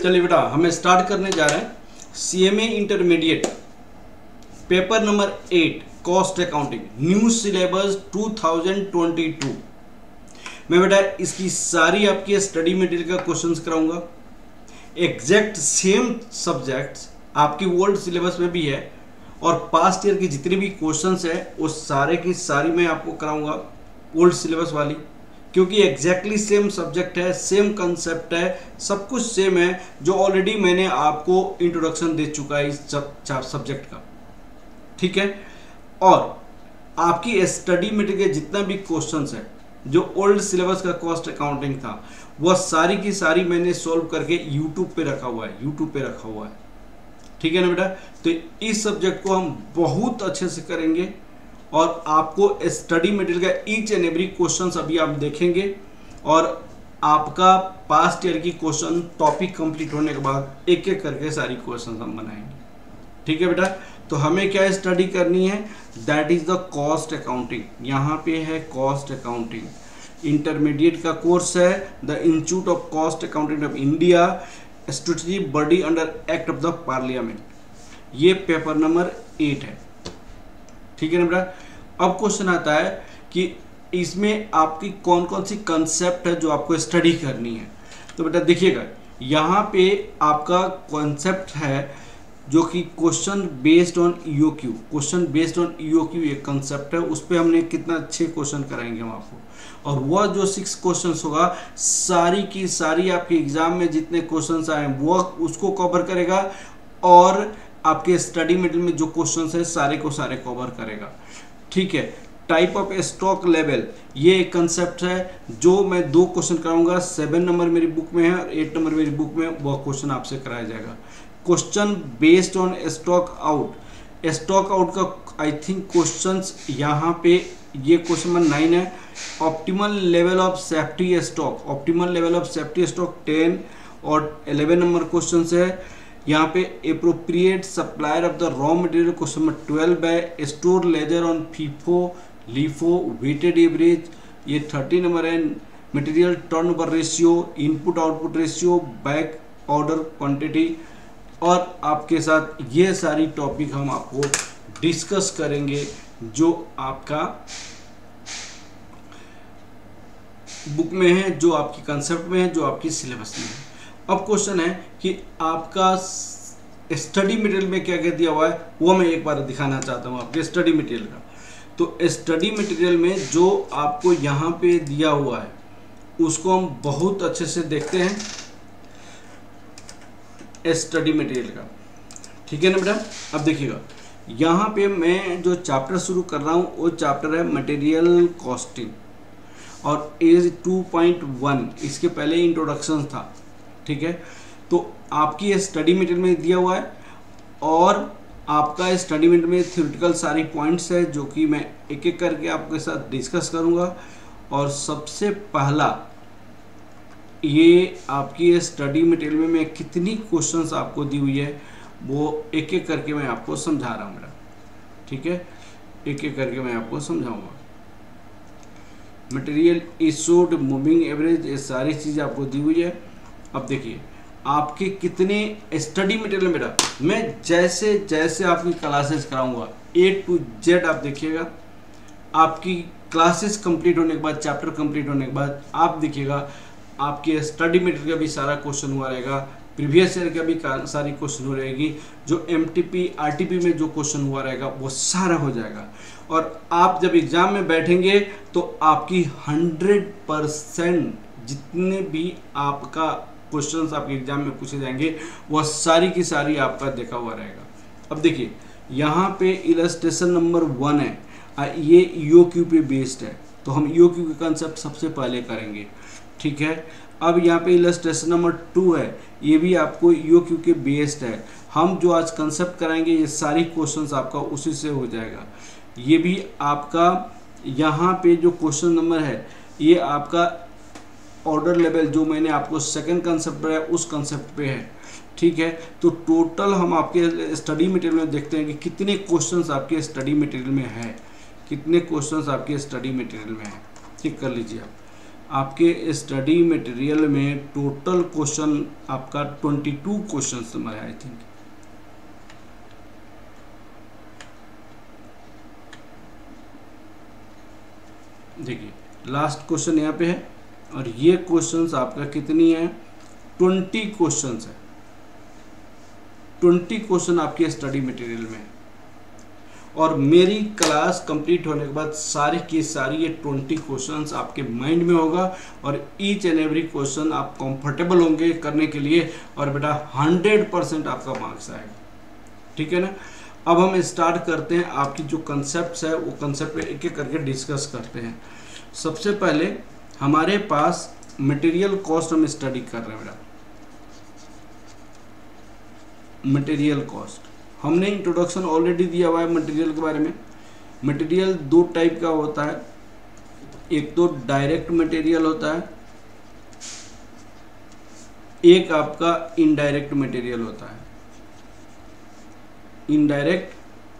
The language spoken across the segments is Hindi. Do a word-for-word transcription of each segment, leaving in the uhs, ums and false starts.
चलिए बेटा, हमें स्टार्ट करने जा रहे हैं CMA intermediate paper number eight cost accounting new syllabus two thousand twenty two. मैं बेटा इसकी सारी आपकी स्टडी मटेरियल का क्वेश्चंस कराऊंगा। एग्जैक्ट सेम सब्जेक्ट्स आपकी ओल्ड सिलेबस में भी है और पास्ट ईयर की जितनी भी क्वेश्चंस है वो सारे की सारी मैं आपको कराऊंगा ओल्ड सिलेबस वाली, क्योंकि एग्जैक्टली सेम सब्जेक्ट है, सेम कंसेप्ट है, सब कुछ सेम है जो ऑलरेडी मैंने आपको इंट्रोडक्शन दे चुका है इस सब्जेक्ट का। ठीक है, और आपकी स्टडी मटेरियल के जितना भी क्वेश्चंस है जो ओल्ड सिलेबस का कॉस्ट अकाउंटिंग था वह सारी की सारी मैंने सॉल्व करके यूट्यूब पे रखा हुआ है यूट्यूब पे रखा हुआ है ठीक है ना बेटा। तो इस सब्जेक्ट को हम बहुत अच्छे से करेंगे और आपको स्टडी मटेरियल का ईच एंड एवरी क्वेश्चन अभी आप देखेंगे और आपका पास्ट ईयर की क्वेश्चन टॉपिक कंप्लीट होने के बाद एक एक करके सारी क्वेश्चन हम बनाएंगे। ठीक है बेटा, तो हमें क्या स्टडी करनी है, that is the cost accounting. यहाँ पे है कॉस्ट अकाउंटिंग, इंटरमीडिएट का कोर्स है the institute of cost accounting of India, statutory body under act of the parliament. ये पेपर नंबर एट है। ठीक है ना बेटा। अब क्वेश्चन आता है कि इसमें आपकी कौन कौन सी कंसेप्ट है जो आपको स्टडी करनी है। तो बेटा देखिएगा, यहाँ पे आपका कॉन्सेप्ट है जो कि question based on EOQ, question based on EOQ एक कंसेप्ट है, उस पर हमने कितना अच्छे क्वेश्चन कराएंगे हम आपको। और वह जो सिक्स क्वेश्चंस होगा सारी की सारी आपके एग्जाम में जितने क्वेश्चंस आए वो उसको कवर करेगा और आपके स्टडी मटेरियल में जो क्वेश्चंस है सारे को सारे कवर करेगा। ठीक है, टाइप ऑफ स्टॉक लेवल ये एक कंसेप्ट है जो मैं दो क्वेश्चन कराऊंगा, सेवन नंबर मेरी बुक में है और एट नंबर मेरी बुक में, वह क्वेश्चन आपसे कराया जाएगा। Question based on stock out, stock out का आई थिंक क्वेश्चंस यहाँ पे ये क्वेश्चन नंबर नाइन है। Optimal level of safety stock, optimal level of safety stock ten और इलेवन नंबर क्वेश्चन है। यहाँ पे appropriate supplier of the raw material question number twelve है। Store ledger on FIFO LIFO weighted average ये थर्टी नंबर है। Material turnover ratio, input output ratio, back order quantity, और आपके साथ ये सारी टॉपिक हम आपको डिस्कस करेंगे जो आपका बुक में है, जो आपकी कंसेप्ट में है, जो आपकी सिलेबस में है। अब क्वेश्चन है कि आपका स्टडी मटेरियल में क्या क्या दिया हुआ है वो मैं एक बार दिखाना चाहता हूँ आपके स्टडी मटेरियल का। तो स्टडी मटेरियल में जो आपको यहाँ पे दिया हुआ है उसको हम बहुत अच्छे से देखते हैं स्टडी मटेरियल का। ठीक है ना बेटा। अब देखिएगा, यहाँ पे मैं जो चैप्टर शुरू कर रहा हूँ वो चैप्टर है मटेरियल कॉस्टिंग और एज टू पॉइंट वन, इसके पहले इंट्रोडक्शन था। ठीक है, तो आपकी स्टडी मटेरियल में दिया हुआ है और आपका स्टडी मटेरियल में थ्योरेटिकल सारी पॉइंट्स है जो कि मैं एक एक करके आपके साथ डिस्कस करूँगा। और सबसे पहला ये आपकी स्टडी मटेरियल में मैं कितनी क्वेश्चंस आपको दी हुई है वो एक एक करके मैं आपको समझा रहा हूँ मेरा। ठीक है, एक एक करके मैं आपको समझाऊंगा। मटेरियल इशूड, मूविंग एवरेज, ये सारी चीज़ आपको दी हुई है। अब देखिए आपके कितने स्टडी मटेरियल में बेटा मैं जैसे जैसे आपकी क्लासेस कराऊंगा ए टू जेड आप देखिएगा। आपकी क्लासेस कंप्लीट होने के बाद, चैप्टर कंप्लीट होने के बाद आप देखिएगा आपके स्टडी मटेरियल का भी सारा क्वेश्चन हुआ रहेगा, प्रीवियस ईयर का भी सारी क्वेश्चन हो रहेगी, जो एमटीपी आरटीपी में जो क्वेश्चन हुआ रहेगा वो सारा हो जाएगा। और आप जब एग्जाम में बैठेंगे तो आपकी हंड्रेड परसेंट जितने भी आपका क्वेश्चंस आपके एग्जाम में पूछे जाएंगे वह सारी की सारी आपका देखा हुआ रहेगा। अब देखिए यहाँ पे इलस्ट्रेशन नंबर वन है, ये ईओक्यू पे बेस्ड है, तो हम ईओक्यू के कंसेप्ट सबसे पहले करेंगे। ठीक है, अब यहाँ पे इलस्ट्रेशन नंबर टू है, ये भी आपको ईओक्यू के बेस्ड है। हम जो आज कंसेप्ट कराएंगे ये सारी क्वेश्चंस आपका उसी से हो जाएगा। ये भी आपका यहाँ पे जो क्वेश्चन नंबर है ये आपका ऑर्डर लेवल जो मैंने आपको सेकंड कंसेप्ट है उस कंसेप्ट पे है। ठीक है, तो टोटल हम आपके स्टडी मटेरियल में देखते हैं कि कितने क्वेश्चंस आपके स्टडी मटेरियल में है, कितने क्वेश्चंस आपके स्टडी मटेरियल में है। ठीक कर लीजिए आप। आपके स्टडी मटेरियल में टोटल क्वेश्चन आपका बाईस क्वेश्चन में है आई थिंक। देखिए लास्ट क्वेश्चन यहाँ पे है और ये क्वेश्चंस आपका कितनी है, बीस क्वेश्चंस है। बीस क्वेश्चन आपके स्टडी मटेरियल में है और मेरी क्लास कंप्लीट होने के बाद सारी की सारी ये बीस क्वेश्चंस आपके माइंड में होगा और ईच एंड एवरी क्वेश्चन आप कंफर्टेबल होंगे करने के लिए और बेटा हंड्रेड परसेंट आपका मार्क्स आएगा। ठीक है ना। अब हम स्टार्ट करते हैं, आपकी जो कंसेप्ट है वो कंसेप्ट एक एक करके डिस्कस करते हैं। सबसे पहले हमारे पास मटेरियल कॉस्ट हम स्टडी कर रहे हैं बेटा। मटेरियल कॉस्ट हमने इंट्रोडक्शन ऑलरेडी दिया हुआ है मटेरियल के बारे में। मटेरियल दो टाइप का होता है, एक तो डायरेक्ट मटेरियल होता है, एक आपका इनडायरेक्ट मटेरियल होता है। Indirect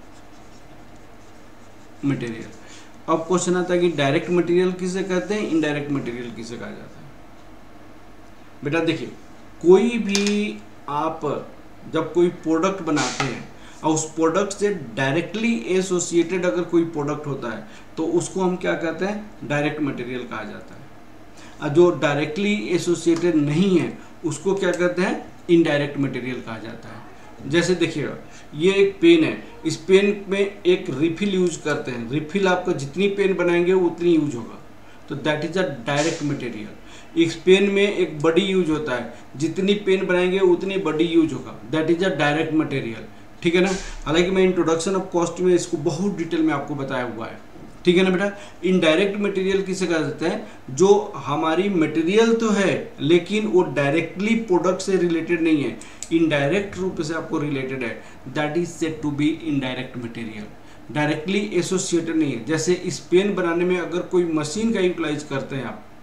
material. अब क्वेश्चन आता है कि डायरेक्ट मटेरियल किसे कहते हैं, इनडायरेक्ट मटेरियल किसे कहा जाता है। बेटा देखिए, कोई भी आप जब कोई प्रोडक्ट बनाते हैं और उस प्रोडक्ट से डायरेक्टली एसोसिएटेड अगर कोई प्रोडक्ट होता है तो उसको हम क्या कहते हैं, डायरेक्ट मटेरियल कहा जाता है। और जो डायरेक्टली एसोसिएटेड नहीं है उसको क्या कहते हैं, इनडायरेक्ट मटेरियल कहा जाता है। जैसे देखिएगा, ये एक पेन है, इस पेन में एक रिफिल यूज करते हैं, रिफिल आपका जितनी पेन बनाएंगे उतनी यूज होगा, तो that is a direct material. इस पेन में एक बड़ी यूज होता है, जितनी पेन बनाएंगे उतनी बड़ी यूज होगा, that is a direct material. ठीक है ना। हालांकि मैं इंट्रोडक्शन ऑफ कॉस्ट में इसको बहुत डिटेल में आपको बताया हुआ है। ठीक है ना बेटा। इनडायरेक्ट मटेरियल किसे कहा जाता है, जो हमारी मटेरियल तो है लेकिन वो डायरेक्टली प्रोडक्ट से रिलेटेड नहीं है, इनडायरेक्ट रूप से आपको रिलेटेड है, that is said to be indirect material. Directly associated नहीं है। जैसे इस पेन बनाने में अगर कोई मशीन का यूटिलाइज करते हैं आप,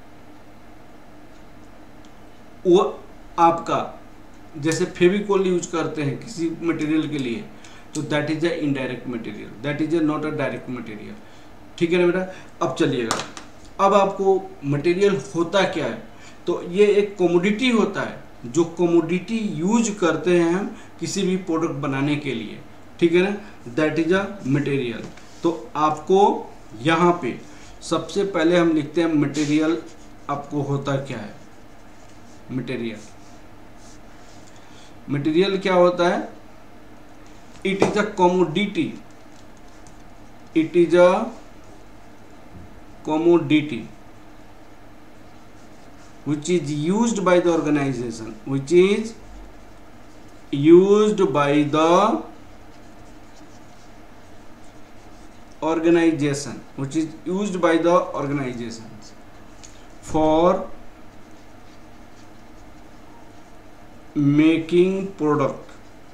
वो आपका जैसे फेविकोल यूज करते हैं किसी मटेरियल के लिए, तो that is a indirect material, that is a not a direct material. ठीक है ना बेटा। अब चलिएगा, अब आपको मटेरियल होता क्या है, तो ये एक कमोडिटी होता है, जो कमोडिटी यूज करते हैं हम किसी भी प्रोडक्ट बनाने के लिए। ठीक है ना, दैट इज अ मटेरियल। तो आपको यहाँ पे सबसे पहले हम लिखते हैं मटेरियल आपको होता क्या है। मटेरियल मटेरियल क्या होता है, it is a commodity, it is a commodity which is used by the organization, which is used by the organization, which is used by the organizations for making product,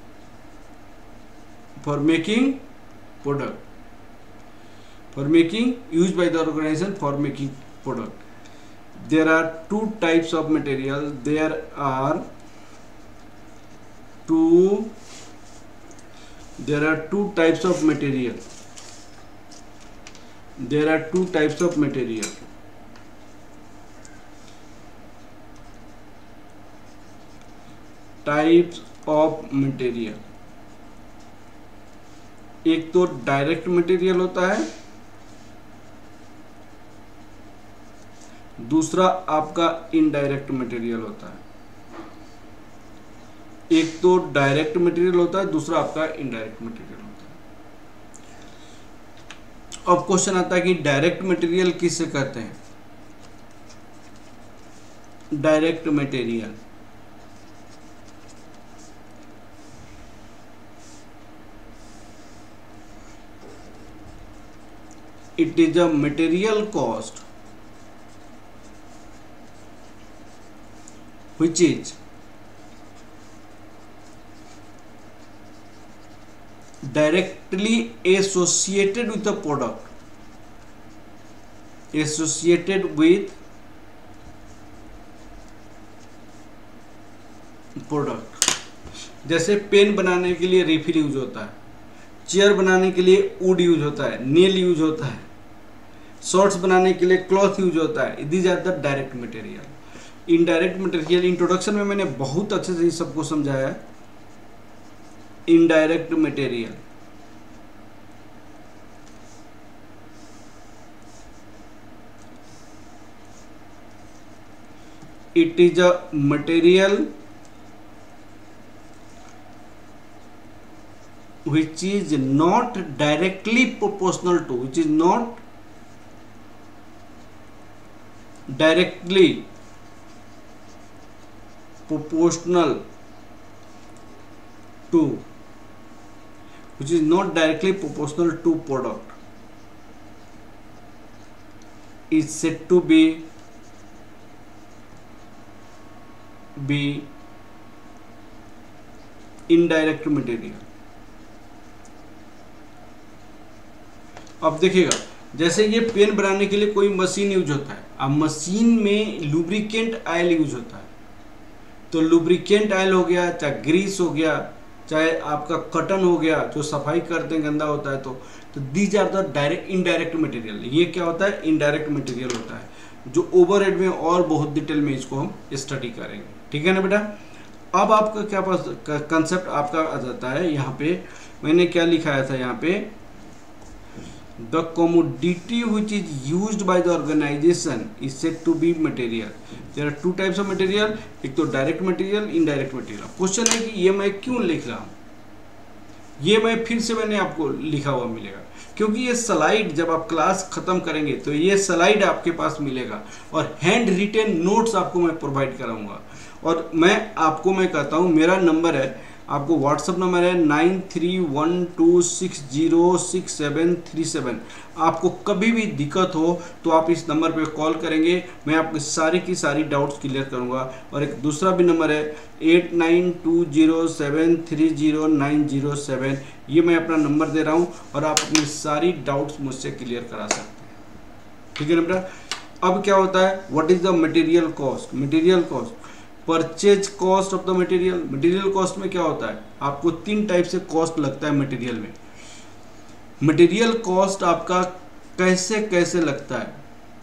for making product for making used by the organization for making product. There are two types of material. There are two there are two types of material. There are two types of material. Types of material. एक तो डायरेक्ट मटेरियल होता है, दूसरा आपका इनडायरेक्ट मटेरियल होता है। एक तो डायरेक्ट मटेरियल होता है, दूसरा आपका इनडायरेक्ट मटेरियल होता है। अब क्वेश्चन आता है कि डायरेक्ट मटेरियल किसे कहते हैं। Direct material it is a material cost which is directly associated with the product, associated with product. जैसे पेन बनाने के लिए रिफिल यूज होता है, चेयर बनाने के लिए वुड यूज होता है, नेल यूज होता है, शॉर्ट्स बनाने के लिए क्लॉथ यूज होता है। These are the direct material. Indirect material introduction में मैंने बहुत अच्छे से सबको समझाया है। Indirect material it is a material which is not directly proportional to which is not directly proportional to which is not directly proportional to product is said to be be indirect material। अब देखिएगा, जैसे ये पेन बनाने के लिए कोई मशीन यूज होता है। अब मशीन में लुब्रिकेंट ऑयल यूज होता है, तो लुब्रिकेंट ऑयल हो गया, चाहे ग्रीस हो गया, चाहे आपका कॉटन हो गया, जो सफाई करते हैं गंदा होता है, तो तो these are the direct indirect material. ये क्या होता है? इनडायरेक्ट मटेरियल होता है, जो ओवरहेड में और बहुत डिटेल में इसको हम स्टडी करेंगे। ठीक है ना बेटा। अब आपका क्या कंसेप्ट आपका आ जाता है, यहाँ पे मैंने क्या लिखाया था, यहाँ पे the commodity which is used by the organization is said to be material। there are two types of material, एक तो direct material, indirect material. Question है कि ये मैं क्यों लिख रहा हूँ, ये मैं फिर से मैंने आपको लिखा हुआ मिलेगा, क्योंकि ये स्लाइड जब आप क्लास खत्म करेंगे तो ये स्लाइड आपके पास मिलेगा और हैंड रिटेन नोट्स आपको मैं प्रोवाइड कराऊंगा। और मैं आपको मैं कहता हूँ, मेरा नंबर है, आपको व्हाट्सअप नंबर है nine three one two six zero six seven three seven. आपको कभी भी दिक्कत हो तो आप इस नंबर पे कॉल करेंगे, मैं आपकी सारी की सारी डाउट्स क्लियर करूंगा। और एक दूसरा भी नंबर है eight nine two zero seven three zero nine zero seven, ये मैं अपना नंबर दे रहा हूँ और आप अपनी सारी डाउट्स मुझसे क्लियर करा सकते हैं। ठीक है ना बेटा। अब क्या होता है, what is the material cost? Material cost, purchase cost of the material. Material cost में क्या होता है, आपको तीन टाइप से कॉस्ट लगता है मटेरियल में। मटेरियल कॉस्ट आपका कैसे कैसे लगता है?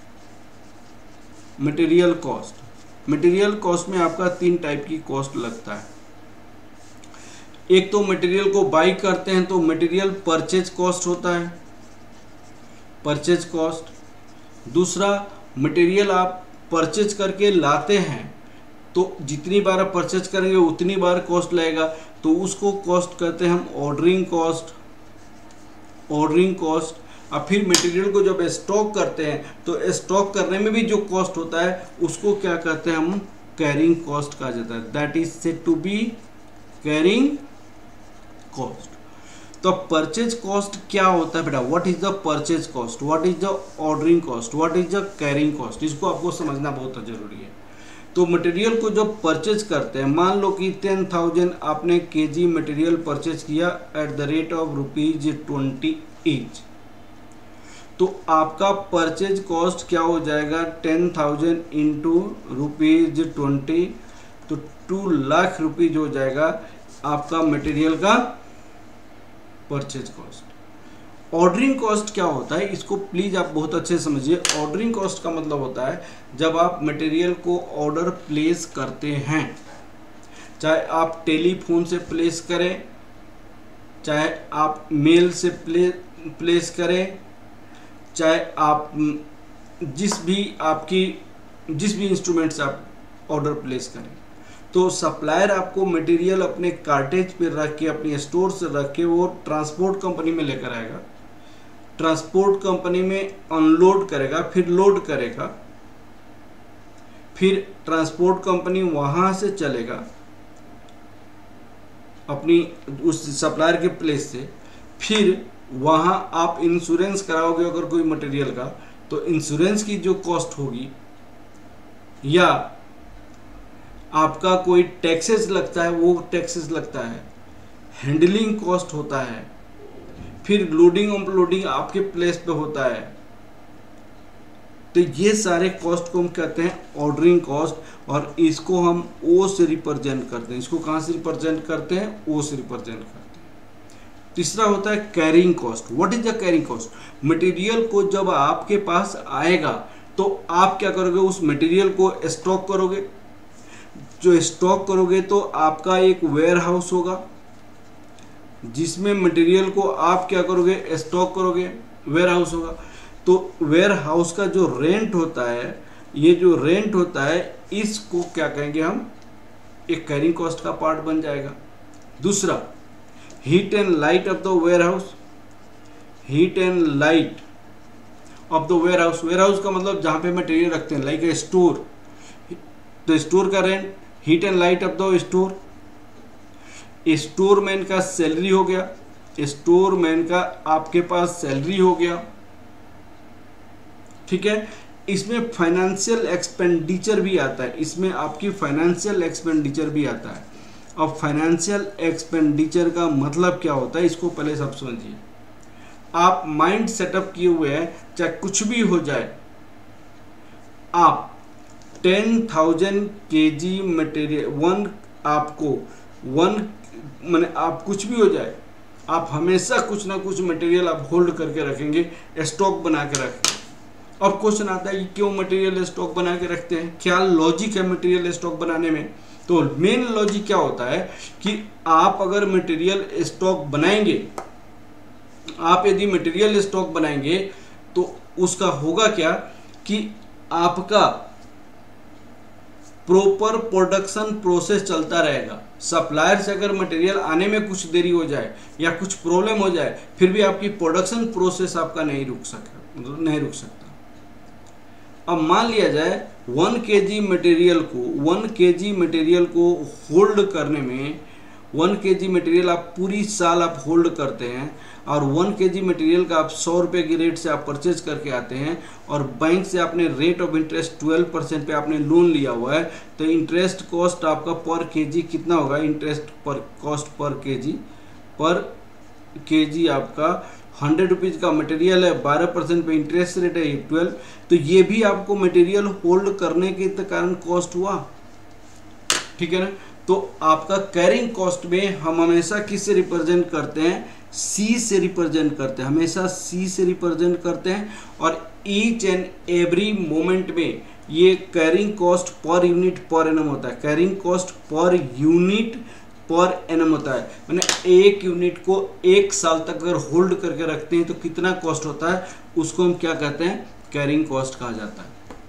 मटेरियल कॉस्ट मटेरियल कॉस्ट में आपका तीन टाइप की कॉस्ट लगता है। एक तो मटेरियल को बाई करते हैं तो मटेरियल परचेज कॉस्ट होता है, परचेज कॉस्ट। दूसरा, मटेरियल आप परचेज करके लाते हैं तो जितनी बार आप परचेज करेंगे उतनी बार कॉस्ट लगेगा, तो उसको कॉस्ट कहते हैं हम ऑर्डरिंग कॉस्ट, ऑर्डरिंग कॉस्ट। और फिर मटेरियल को जब स्टॉक करते हैं तो स्टॉक करने में भी जो कॉस्ट होता है उसको क्या कहते हैं हम? कैरिंग कॉस्ट कहा जाता है। That is said to be carrying cost. तो परचेज कॉस्ट क्या होता है बेटा? What is the purchase cost, what is the ordering cost, what is the carrying cost, इसको आपको समझना बहुत जरूरी है। तो मटेरियल को जब परचेज करते हैं, मान लो कि टेन थाउजेंड आपने केजी मटेरियल परचेज किया at the rate of rupees twenty each, तो आपका परचेज कॉस्ट क्या हो जाएगा? Ten thousand into rupees twenty, तो टू लाख रुपीज हो जाएगा आपका मटेरियल का परचेज कॉस्ट। ऑर्डरिंग कॉस्ट क्या होता है, इसको प्लीज आप बहुत अच्छे से समझिए। ऑर्डरिंग कॉस्ट का मतलब होता है जब आप मटेरियल को ऑर्डर प्लेस करते हैं, चाहे आप टेलीफोन से प्लेस करें, चाहे आप मेल से प्ले प्लेस करें, चाहे आप जिस भी आपकी जिस भी इंस्ट्रूमेंट से आप ऑर्डर प्लेस करें, तो सप्लायर आपको मटेरियल अपने कार्टेज पे रख के, अपनी स्टोर से रख के वो ट्रांसपोर्ट कंपनी में लेकर आएगा, ट्रांसपोर्ट कंपनी में अनलोड करेगा, फिर लोड करेगा, फिर ट्रांसपोर्ट कंपनी वहां से चलेगा अपनी उस सप्लायर के प्लेस से, फिर वहां आप इंश्योरेंस कराओगे अगर कोई मटेरियल का, तो इंश्योरेंस की जो कॉस्ट होगी, या आपका कोई टैक्सेस लगता है वो टैक्सेस लगता है, हैंडलिंग कॉस्ट होता है, फिर लोडिंग अनलोडिंग आपके प्लेस पे होता है। तो ये सारे कॉस्ट को हम कहते हैं ऑर्डरिंग कॉस्ट, और इसको हम ओ से रिप्रेजेंट करते हैं। इसको कहाँ से रिप्रेजेंट करते हैं? ओ से रिप्रेजेंट करते हैं। तीसरा होता है carrying cost. What is the carrying cost? Material को जब आपके पास आएगा तो आप क्या करोगे, उस मटेरियल को स्टॉक करोगे। जो स्टॉक करोगे तो आपका एक वेयर हाउस होगा जिसमें मटेरियल को आप क्या करोगे, स्टॉक करोगे, वेयर हाउस होगा। तो वेयर हाउस का जो रेंट होता है, ये जो रेंट होता है इसको क्या कहेंगे हम, एक कैरिंग कॉस्ट का पार्ट बन जाएगा। दूसरा, heat and light of the warehouse. Heat and light of the warehouse, warehouse का मतलब जहाँ पे मटेरियल रखते हैं, लाइक ए स्टोर। तो स्टोर का rent, heat and light of the store. Store man का सैलरी हो गया, स्टोर मैन का आपके पास सैलरी हो गया, ठीक है। इसमें फाइनेंशियल एक्सपेंडिचर भी आता है, इसमें आपकी फाइनेंशियल एक्सपेंडिचर भी आता है। अब फाइनेंशियल एक्सपेंडिचर का मतलब क्या होता है, इसको पहले सब समझिए। आप माइंड सेटअप किए हुए हैं, चाहे कुछ भी हो जाए, आप ten thousand K G material one आपको वन मैंने आप कुछ भी हो जाए, आप हमेशा कुछ ना कुछ मटेरियल आप होल्ड करके रखेंगे, स्टॉक बना के रखेंगे। और क्वेश्चन आता है कि क्यों मटेरियल स्टॉक बना के रखते हैं, क्या लॉजिक है मटेरियल स्टॉक बनाने में? तो मेन लॉजिक क्या होता है कि आप अगर मटेरियल स्टॉक बनाएंगे, आप यदि मटेरियल स्टॉक बनाएंगे तो उसका होगा क्या कि आपका प्रॉपर प्रोडक्शन प्रोसेस चलता रहेगा। सप्लायर से अगर मटेरियल आने में कुछ देरी हो जाए या कुछ प्रॉब्लम हो जाए, फिर भी आपकी प्रोडक्शन प्रोसेस आपका नहीं रुक सके नहीं रुक सकता। अब मान लिया जाए वन के जी मटेरियल को वन के जी मटेरियल को होल्ड करने में, वन के जी मटेरियल आप पूरी साल आप होल्ड करते हैं और वन के जी मटेरियल का आप सौ रुपये की रेट से आप परचेज करके आते हैं और बैंक से आपने rate of interest twelve percent पे आपने लोन लिया हुआ है, तो इंटरेस्ट कॉस्ट आपका पर केजी कितना होगा? इंटरेस्ट पर कॉस्ट पर केजी पर केजी आपका हंड्रेड रुपीज़ का मटेरियल है, बारह परसेंट पे इंटरेस्ट रेट है ट्वेल्व, तो ये भी आपको मटेरियल होल्ड करने के कारण कॉस्ट हुआ, ठीक है ना। तो आपका कैरिंग कॉस्ट में हम हमेशा किस से रिप्रेजेंट करते हैं? सी से रिप्रेजेंट करते हैं, हमेशा सी से रिप्रेजेंट करते हैं। और ईच एंड एवरी मोमेंट में ये carrying cost per unit per annum होता है। Carrying cost per unit per annum होता है, मैंने एक यूनिट को एक साल तक अगर होल्ड करके रखते हैं तो कितना कॉस्ट होता है, उसको हम क्या कहते हैं? कैरिंग कॉस्ट कहा जाता है।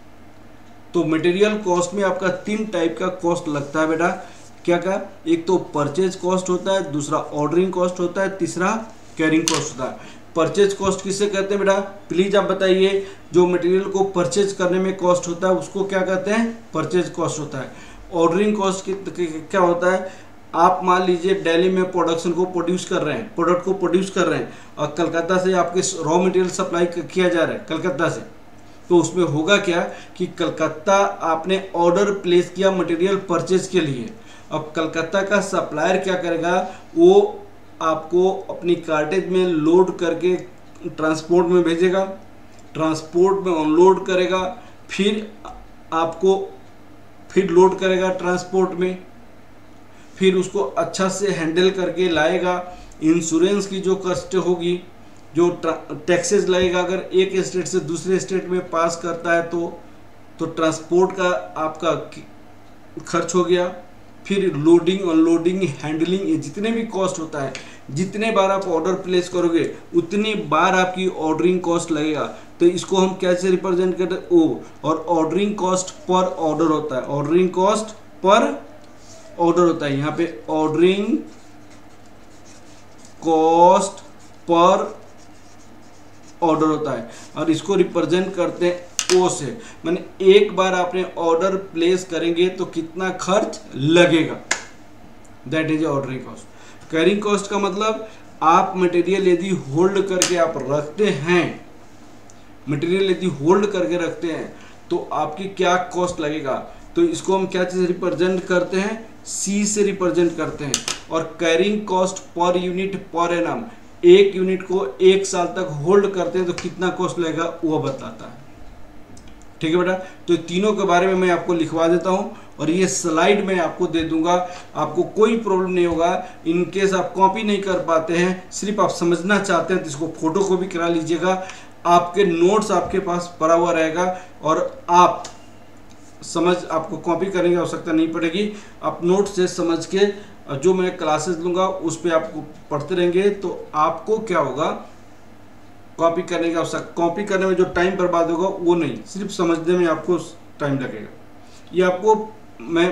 तो मटेरियल कॉस्ट में आपका तीन टाइप का कॉस्ट लगता है बेटा। क्या क्या? एक तो परचेज कॉस्ट होता है, दूसरा ऑर्डरिंग कॉस्ट होता है, तीसरा कैरिंग कॉस्ट होता है। परचेज कॉस्ट किसे कहते हैं बेटा? प्लीज आप बताइए। जो मटेरियल को परचेज करने में कॉस्ट होता है उसको क्या कहते हैं? परचेज कॉस्ट होता है। ऑर्डरिंग कॉस्ट क्या होता है? आप मान लीजिए दिल्ली में प्रोडक्शन को प्रोड्यूस कर रहे हैं, प्रोडक्ट को प्रोड्यूस कर रहे हैं और कलकत्ता से आपके रॉ मटेरियल सप्लाई किया जा रहा है कलकत्ता से, तो उसमें होगा क्या कि कलकत्ता आपने ऑर्डर प्लेस किया मटेरियल परचेज के लिए। अब कलकत्ता का सप्लायर क्या करेगा, वो आपको अपनी कार्टेज में लोड करके ट्रांसपोर्ट में भेजेगा, ट्रांसपोर्ट में अनलोड करेगा, फिर आपको फिर लोड करेगा ट्रांसपोर्ट में, फिर उसको अच्छा से हैंडल करके लाएगा। इंश्योरेंस की जो कस्ट होगी, जो टैक्सेस लगेगा, अगर एक स्टेट से दूसरे स्टेट में पास करता है तो तो ट्रांसपोर्ट का आपका खर्च हो गया। फिर लोडिंग अनलोडिंग हैंडलिंग, ये जितने भी कॉस्ट होता है, जितने बार आप ऑर्डर प्लेस करोगे उतनी बार आपकी ऑर्डरिंग कॉस्ट लगेगा। तो इसको हम कैसे रिप्रेजेंट करते हैं? ओ, और ऑर्डरिंग कॉस्ट पर ऑर्डर होता है, ऑर्डरिंग कॉस्ट पर ऑर्डर होता है। यहाँ पे ऑर्डरिंग कॉस्ट पर ऑर्डर होता है और इसको रिप्रेजेंट करते हैं ओ से, माने एक बार आपने ऑर्डर प्लेस करेंगे तो कितना खर्च लगेगा, that is ordering cost. Carrying cost का मतलब आप मटेरियल यदि होल्ड करके आप रखते हैं, मटेरियल यदि होल्ड करके रखते हैं तो आपकी क्या कॉस्ट लगेगा। तो इसको हम क्या चीज रिप्रेजेंट करते हैं? सी से रिप्रेजेंट करते हैं। और carrying cost per unit per annum, एक यूनिट को एक साल तक होल्ड करते हैं तो कितना कॉस्ट लगेगा वो बताता है, ठीक है बेटा। तो तीनों के बारे में मैं आपको लिखवा देता हूं और ये स्लाइड मैं आपको दे दूंगा, आपको कोई प्रॉब्लम नहीं होगा। इन केस आप कॉपी नहीं कर पाते हैं, सिर्फ आप समझना चाहते हैं तो इसको फोटो कॉपी करा लीजिएगा, आपके नोट्स आपके पास पड़ा हुआ रहेगा और आप समझ, आपको कॉपी करने की आवश्यकता नहीं पड़ेगी। आप नोट से समझ के जो मैं क्लासेस लूँगा उस पर आपको पढ़ते रहेंगे, तो आपको क्या होगा, कॉपी करने की आवश्यकता, कॉपी करने में जो टाइम बर्बाद होगा वो नहीं, सिर्फ समझने में आपको टाइम लगेगा। ये आपको मैं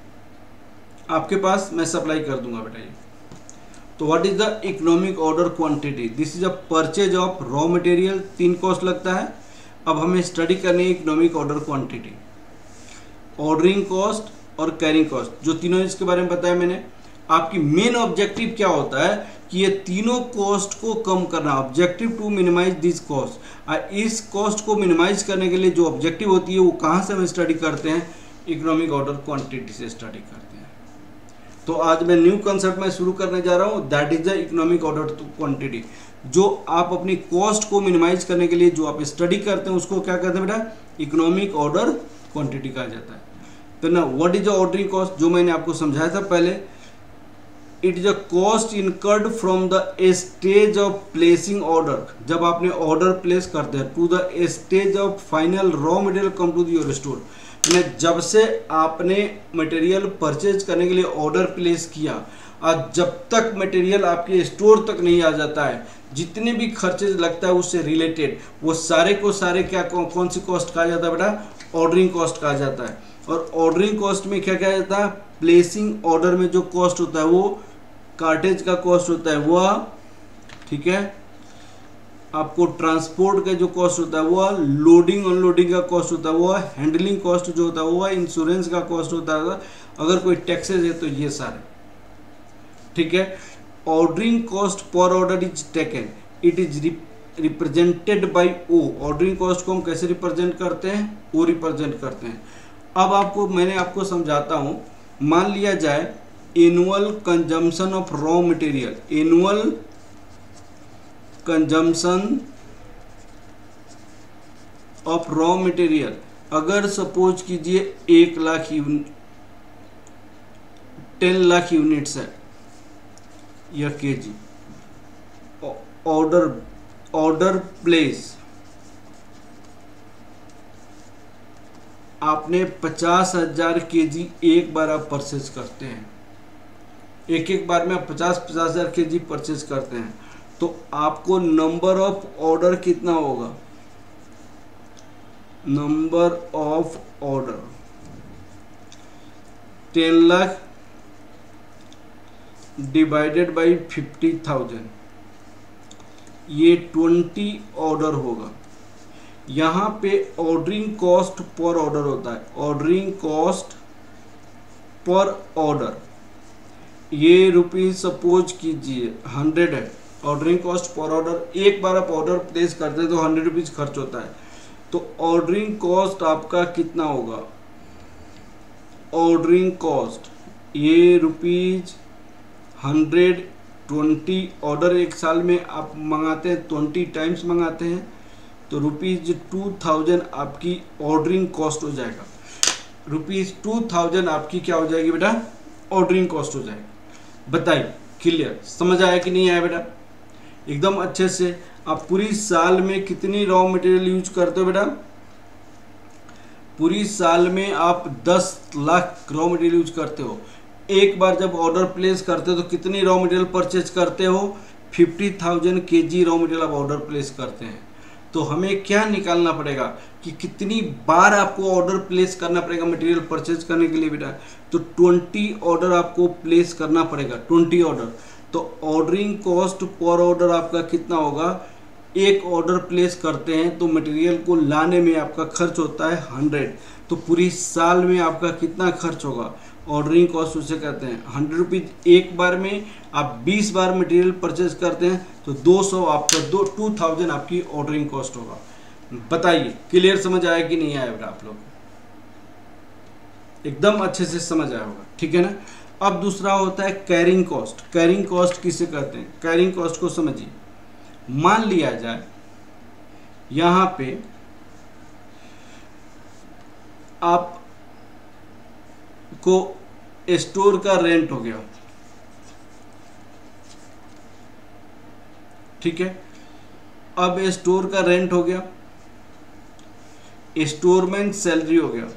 आपके पास मैं सप्लाई कर दूंगा बेटा। ये तो what is the economic order quantity, this is a purchase of raw material, तीन कॉस्ट लगता है। अब हमें स्टडी करनी है economic order quantity, ordering cost और कैरिंग कॉस्ट, जो तीनों इसके बारे में बताया मैंने। आपकी मेन ऑब्जेक्टिव क्या होता है कि ये तीनों कॉस्ट को कम करना, objective to minimise this cost. और इस कॉस्ट को मिनिमाइज करने के लिए जो ऑब्जेक्टिव होती है वो कहाँ से हम स्टडी करते हैं, इकोनॉमिक ऑर्डर क्वांटिटी से स्टडी करते हैं। तो आज मैं न्यू कंसेप्ट में शुरू करने जा रहा हूँ, that is the economic order quantity. जो आप अपनी कॉस्ट को मिनिमाइज करने के लिए जो आप स्टडी करते हैं उसको क्या कहते हैं बेटा, इकोनॉमिक ऑर्डर क्वांटिटी कहा जाता है। तो ना what is the ordering cost, जो मैंने आपको समझाया था पहले, it is a cost incurred from the stage of placing order, जब आपने ऑर्डर प्लेस करते हैं, to the stage of final raw material come to your store, जब से आपने मटेरियल परचेज करने के लिए ऑर्डर प्लेस किया और जब तक मटेरियल आपके स्टोर तक नहीं आ जाता है, जितने भी खर्चेज लगता है उससे रिलेटेड, वो सारे को सारे क्या कौन, कौन सी कॉस्ट कहा जाता है बेटा, ऑर्डरिंग कॉस्ट कहा जाता है। और ऑर्डरिंग कॉस्ट में क्या कहा जाता है, प्लेसिंग ऑर्डर में जो कॉस्ट होता है वो कार्टेज का कॉस्ट होता है वह, ठीक है, आपको ट्रांसपोर्ट का जो कॉस्ट होता है वह, लोडिंग अनलोडिंग का कॉस्ट होता है वह, हैंडलिंग कॉस्ट जो होता है वह, इंश्योरेंस का कॉस्ट होता है, अगर कोई टैक्सेस है तो ये सारे, ठीक है। ऑर्डरिंग कॉस्ट पर order is taken, it is represented by O, ordering cost को हम कैसे रिप्रेजेंट करते हैं, ओ रिप्रेजेंट करते हैं। अब आपको मैंने आपको समझाता हूँ, मान लिया जाए annual consumption of raw material, annual consumption of raw material, अगर सपोज कीजिए एक lakh unit, ten lakh units है या केजी, ऑर्डर ऑर्डर प्लेस आपने पचास हजार के जी एक बार आप परचेज करते हैं, एक एक बार में आप पचास पचास हजार के जी परचेज करते हैं, तो आपको नंबर ऑफ ऑर्डर कितना होगा, number of order ten lakh divided by fifty thousand, ये ट्वेंटी ऑर्डर होगा। यहाँ पे ऑर्डरिंग कॉस्ट पर ऑर्डर होता है, ऑर्डरिंग कॉस्ट पर ऑर्डर, ये रुपीज सपोज कीजिए हंड्रेड है, ऑर्डरिंग कॉस्ट पर ऑर्डर, एक बार आप ऑर्डर प्लेस करते हैं तो हंड्रेड रुपीज खर्च होता है, तो ऑर्डरिंग कॉस्ट आपका कितना होगा, ऑर्डरिंग कॉस्ट ये रुपीज हंड्रेड, ट्वेंटी ऑर्डर एक साल में आप मंगाते हैं, ट्वेंटी टाइम्स मंगाते हैं, तो रुपीज टू थाउजेंड आपकी ऑर्डरिंग कॉस्ट हो जाएगा, रुपीज टू थाउजेंड आपकी क्या हो जाएगी बेटा, ऑर्डरिंग कॉस्ट हो जाएगी। बताइए क्लियर, समझ आया कि नहीं आया बेटा, एकदम अच्छे से। आप पूरी साल में कितनी रॉ मटेरियल यूज करते हो बेटा, पूरी साल में आप दस लाख रॉ मटेरियल यूज करते हो, एक बार जब ऑर्डर प्लेस करते हो तो कितनी रॉ मटेरियल परचेज करते हो, fifty thousand K G raw material आप ऑर्डर प्लेस करते हैं। तो हमें क्या निकालना पड़ेगा कि कितनी बार आपको ऑर्डर प्लेस करना पड़ेगा मटेरियल परचेज करने के लिए बेटा, तो ट्वेंटी ऑर्डर आपको प्लेस करना पड़ेगा, ट्वेंटी ऑर्डर। तो ऑर्डरिंग कॉस्ट पर ऑर्डर आपका कितना होगा, एक ऑर्डर प्लेस करते हैं तो मटेरियल को लाने में आपका खर्च होता है हंड्रेड, तो पूरी साल में आपका कितना खर्च होगा, ऑर्डरिंग कॉस्ट उसे कहते हैं हंड्रेड रुपीज। एक बार में आप बीस बार मटेरियल परचेज करते हैं तो दो सौ आपका दो टू थाउजेंड आपकी ऑर्डरिंग कॉस्ट होगा। बताइए क्लियर समझ आया कि नहीं आया बेटा, आप लोग एकदम अच्छे से समझ आया होगा, ठीक है ना। अब दूसरा होता है कैरिंग कॉस्ट, कैरिंग कॉस्ट किसे कहते हैं, कैरिंग कॉस्ट को समझिए। मान लिया जाए यहां पे आप को स्टोर का रेंट हो गया, ठीक है। अब स्टोर का रेंट हो गया, स्टोरमैन सैलरी हो गया,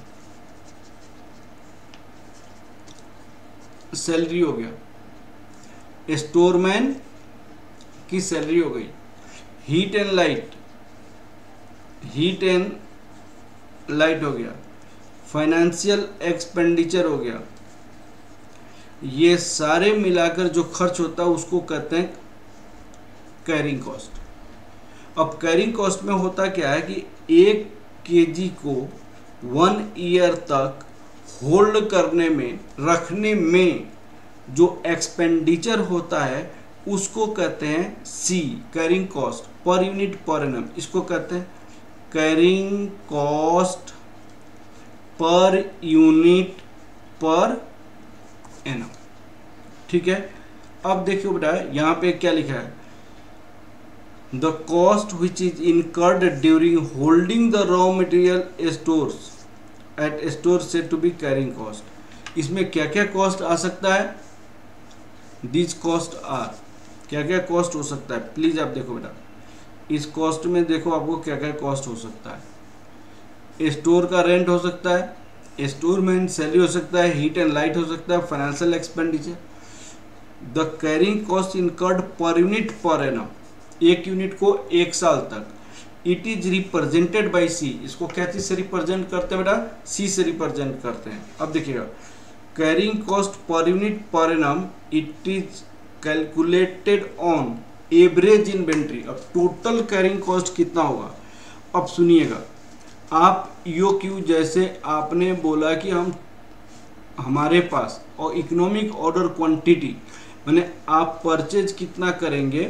सैलरी हो गया, स्टोरमैन की सैलरी हो गई, heat and light, heat and light हो गया, फाइनेंशियल एक्सपेंडिचर हो गया। ये सारे मिलाकर जो खर्च होता है उसको कहते हैं कैरिंग कॉस्ट। अब कैरिंग कॉस्ट में होता क्या है कि एक केजी को वन ईयर तक होल्ड करने में, रखने में जो एक्सपेंडिचर होता है उसको कहते हैं C, carrying cost per unit per annum. इसको कहते हैं carrying cost per unit per annum, ठीक है। अब देखिए बेटा यहाँ पे क्या लिखा है, the cost which is incurred during holding the raw material stores at store said to be carrying cost. इसमें क्या क्या कॉस्ट आ सकता है, दिस कॉस्ट आर, क्या क्या कॉस्ट हो सकता है, प्लीज आप देखो बेटा इस कॉस्ट में देखो आपको क्या क्या कॉस्ट हो सकता है। स्टोर का रेंट हो सकता है, स्टोर में सैलरी हो सकता है, हीट एंड लाइट हो सकता है, financial expenditure. The carrying cost incurred per unit per annum, एक यूनिट को एक साल तक। It is represented by C, इसको क्या चीज से रिप्रेजेंट करते हैं बेटा, सी से रिप्रेजेंट करते हैं। अब देखिएगा carrying cost per unit per annum, it is calculated on average inventory. अब टोटल कैरिंग कॉस्ट कितना होगा, अब सुनिएगा आप यो क्यू जैसे आपने बोला कि हम हमारे पास और इकोनॉमिक ऑर्डर क्वांटिटी माने आप परचेज कितना करेंगे,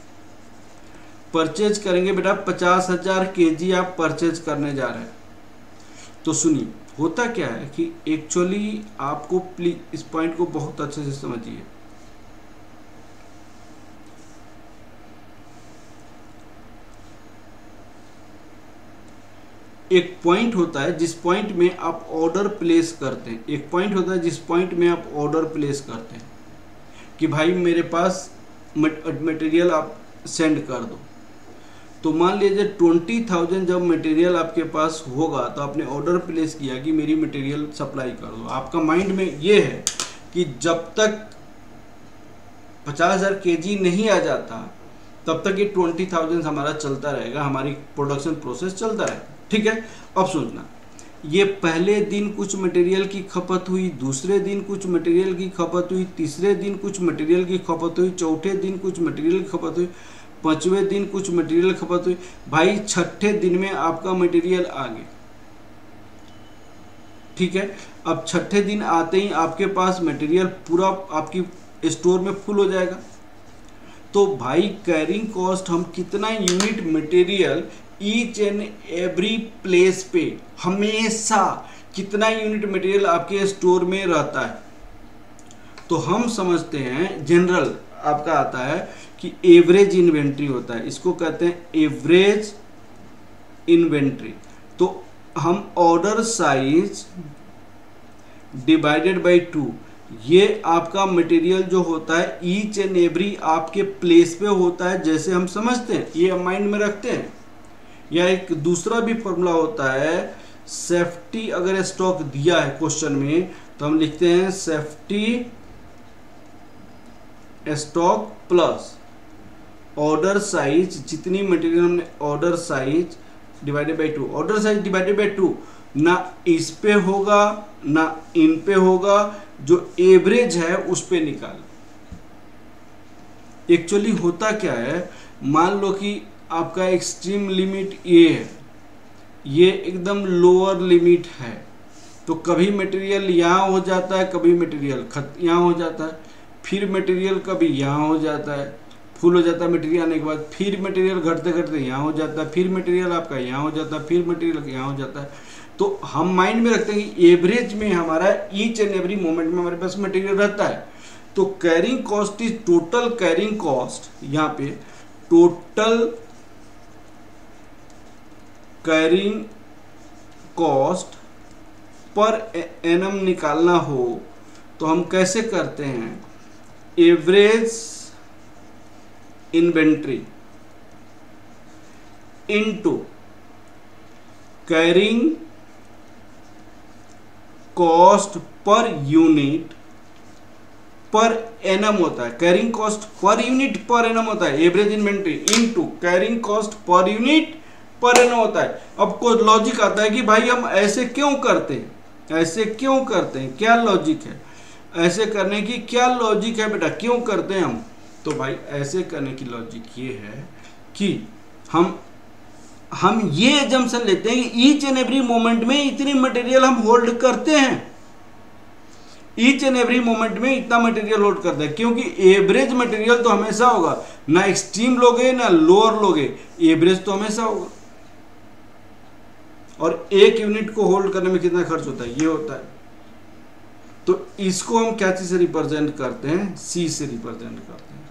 परचेज करेंगे बेटा पचास हजार के जी आप परचेज करने जा रहे हैं। तो सुनिए होता क्या है कि एक्चुअली आपको प्लीज इस पॉइंट को बहुत अच्छे से समझिए। एक पॉइंट होता है जिस पॉइंट में आप ऑर्डर प्लेस करते हैं, एक पॉइंट होता है जिस पॉइंट में आप ऑर्डर प्लेस करते हैं कि भाई मेरे पास मटेरियल आप सेंड कर दो। तो मान लीजिए ट्वेंटी थाउजेंड जब मटेरियल आपके पास होगा तो आपने ऑर्डर प्लेस किया कि मेरी मटेरियल सप्लाई कर दो। आपका माइंड में ये है कि जब तक पचास हजार के जी नहीं आ जाता तब तक ये ट्वेंटी थाउजेंड हमारा चलता रहेगा, हमारी प्रोडक्शन प्रोसेस चलता रहेगा, ठीक है। अब सोचना ये पहले दिन कुछ मटेरियल की खपत हुई, दूसरे दिन कुछ मटेरियल की खपत हुई, तीसरे दिन कुछ मटेरियल की खपत हुई, चौथे दिन कुछ मटेरियल की खपत हुई, पांचवें दिन कुछ मटेरियल खपत हुई, भाई छठे दिन में आपका मटेरियल आ गया, ठीक है। अब छठे दिन आते ही आपके पास मटेरियल पूरा आपकी स्टोर में फुल हो जाएगा। तो भाई कैरिंग कॉस्ट हम कितना unit material each and every place पे हमेशा कितना यूनिट मटेरियल आपके स्टोर में रहता है। तो हम समझते हैं जनरल आपका आता है कि एवरेज इन्वेंट्री होता है, इसको कहते हैं एवरेज इन्वेंट्री। तो हम order size divided by two, ये आपका मटेरियल जो होता है ईच एंड एवरी आपके प्लेस पे होता है, जैसे हम समझते हैं ये माइंड में रखते हैं। या एक दूसरा भी फॉर्मूला होता है सेफ्टी, अगर स्टॉक दिया है क्वेश्चन में तो हम लिखते हैं safety stock plus order size, जितनी मटेरियल हमने order size divided by two. Order size divided by two ना इस पे होगा ना इन पे होगा, जो एवरेज है उस पे निकाल। एक्चुअली होता क्या है, मान लो कि आपका एक्सट्रीम लिमिट ये है, ये एकदम लोअर लिमिट है, तो कभी मटेरियल यहाँ हो जाता है, कभी मटेरियल खत यहाँ हो जाता है, फिर मटेरियल कभी यहाँ हो जाता है, फुल हो जाता है मटेरियल आने के बाद, फिर मटेरियल घटते घटते यहाँ हो जाता है, फिर मटेरियल आपका यहाँ हो जाता है, फिर मटेरियल यहाँ हो जाता है। तो हम माइंड में रखते हैं कि एवरेज में हमारा ईच एंड एवरी मोमेंट में हमारे पास मटेरियल रहता है। तो carrying cost is total carrying cost, यहाँ पे total carrying cost per annum निकालना हो तो हम कैसे करते हैं, average inventory into carrying cost per unit per annum होता है, carrying cost per unit per annum होता है, average inventory into carrying cost per unit per annum होता है। अब कोई लॉजिक आता है कि भाई हम ऐसे क्यों करते हैं, ऐसे क्यों करते हैं, क्या लॉजिक है, ऐसे करने की क्या लॉजिक है बेटा, क्यों करते हैं हम? तो भाई ऐसे करने की लॉजिक ये है कि हम हम ये एजम्पशन लेते हैं कि ईच एंड एवरी मोमेंट में इतनी मटेरियल हम होल्ड करते हैं, ईच एंड एवरी मोमेंट में इतना मटेरियल होल्ड करते हैं, क्योंकि एवरेज मटेरियल तो हमेशा होगा, ना एक्सट्रीम लोगे ना लोअर लोगे, एवरेज तो हमेशा होगा। और एक यूनिट को होल्ड करने में कितना खर्च होता है, ये होता है। तो इसको हम क्या चीज से रिप्रेजेंट करते हैं, सी से रिप्रेजेंट करते हैं।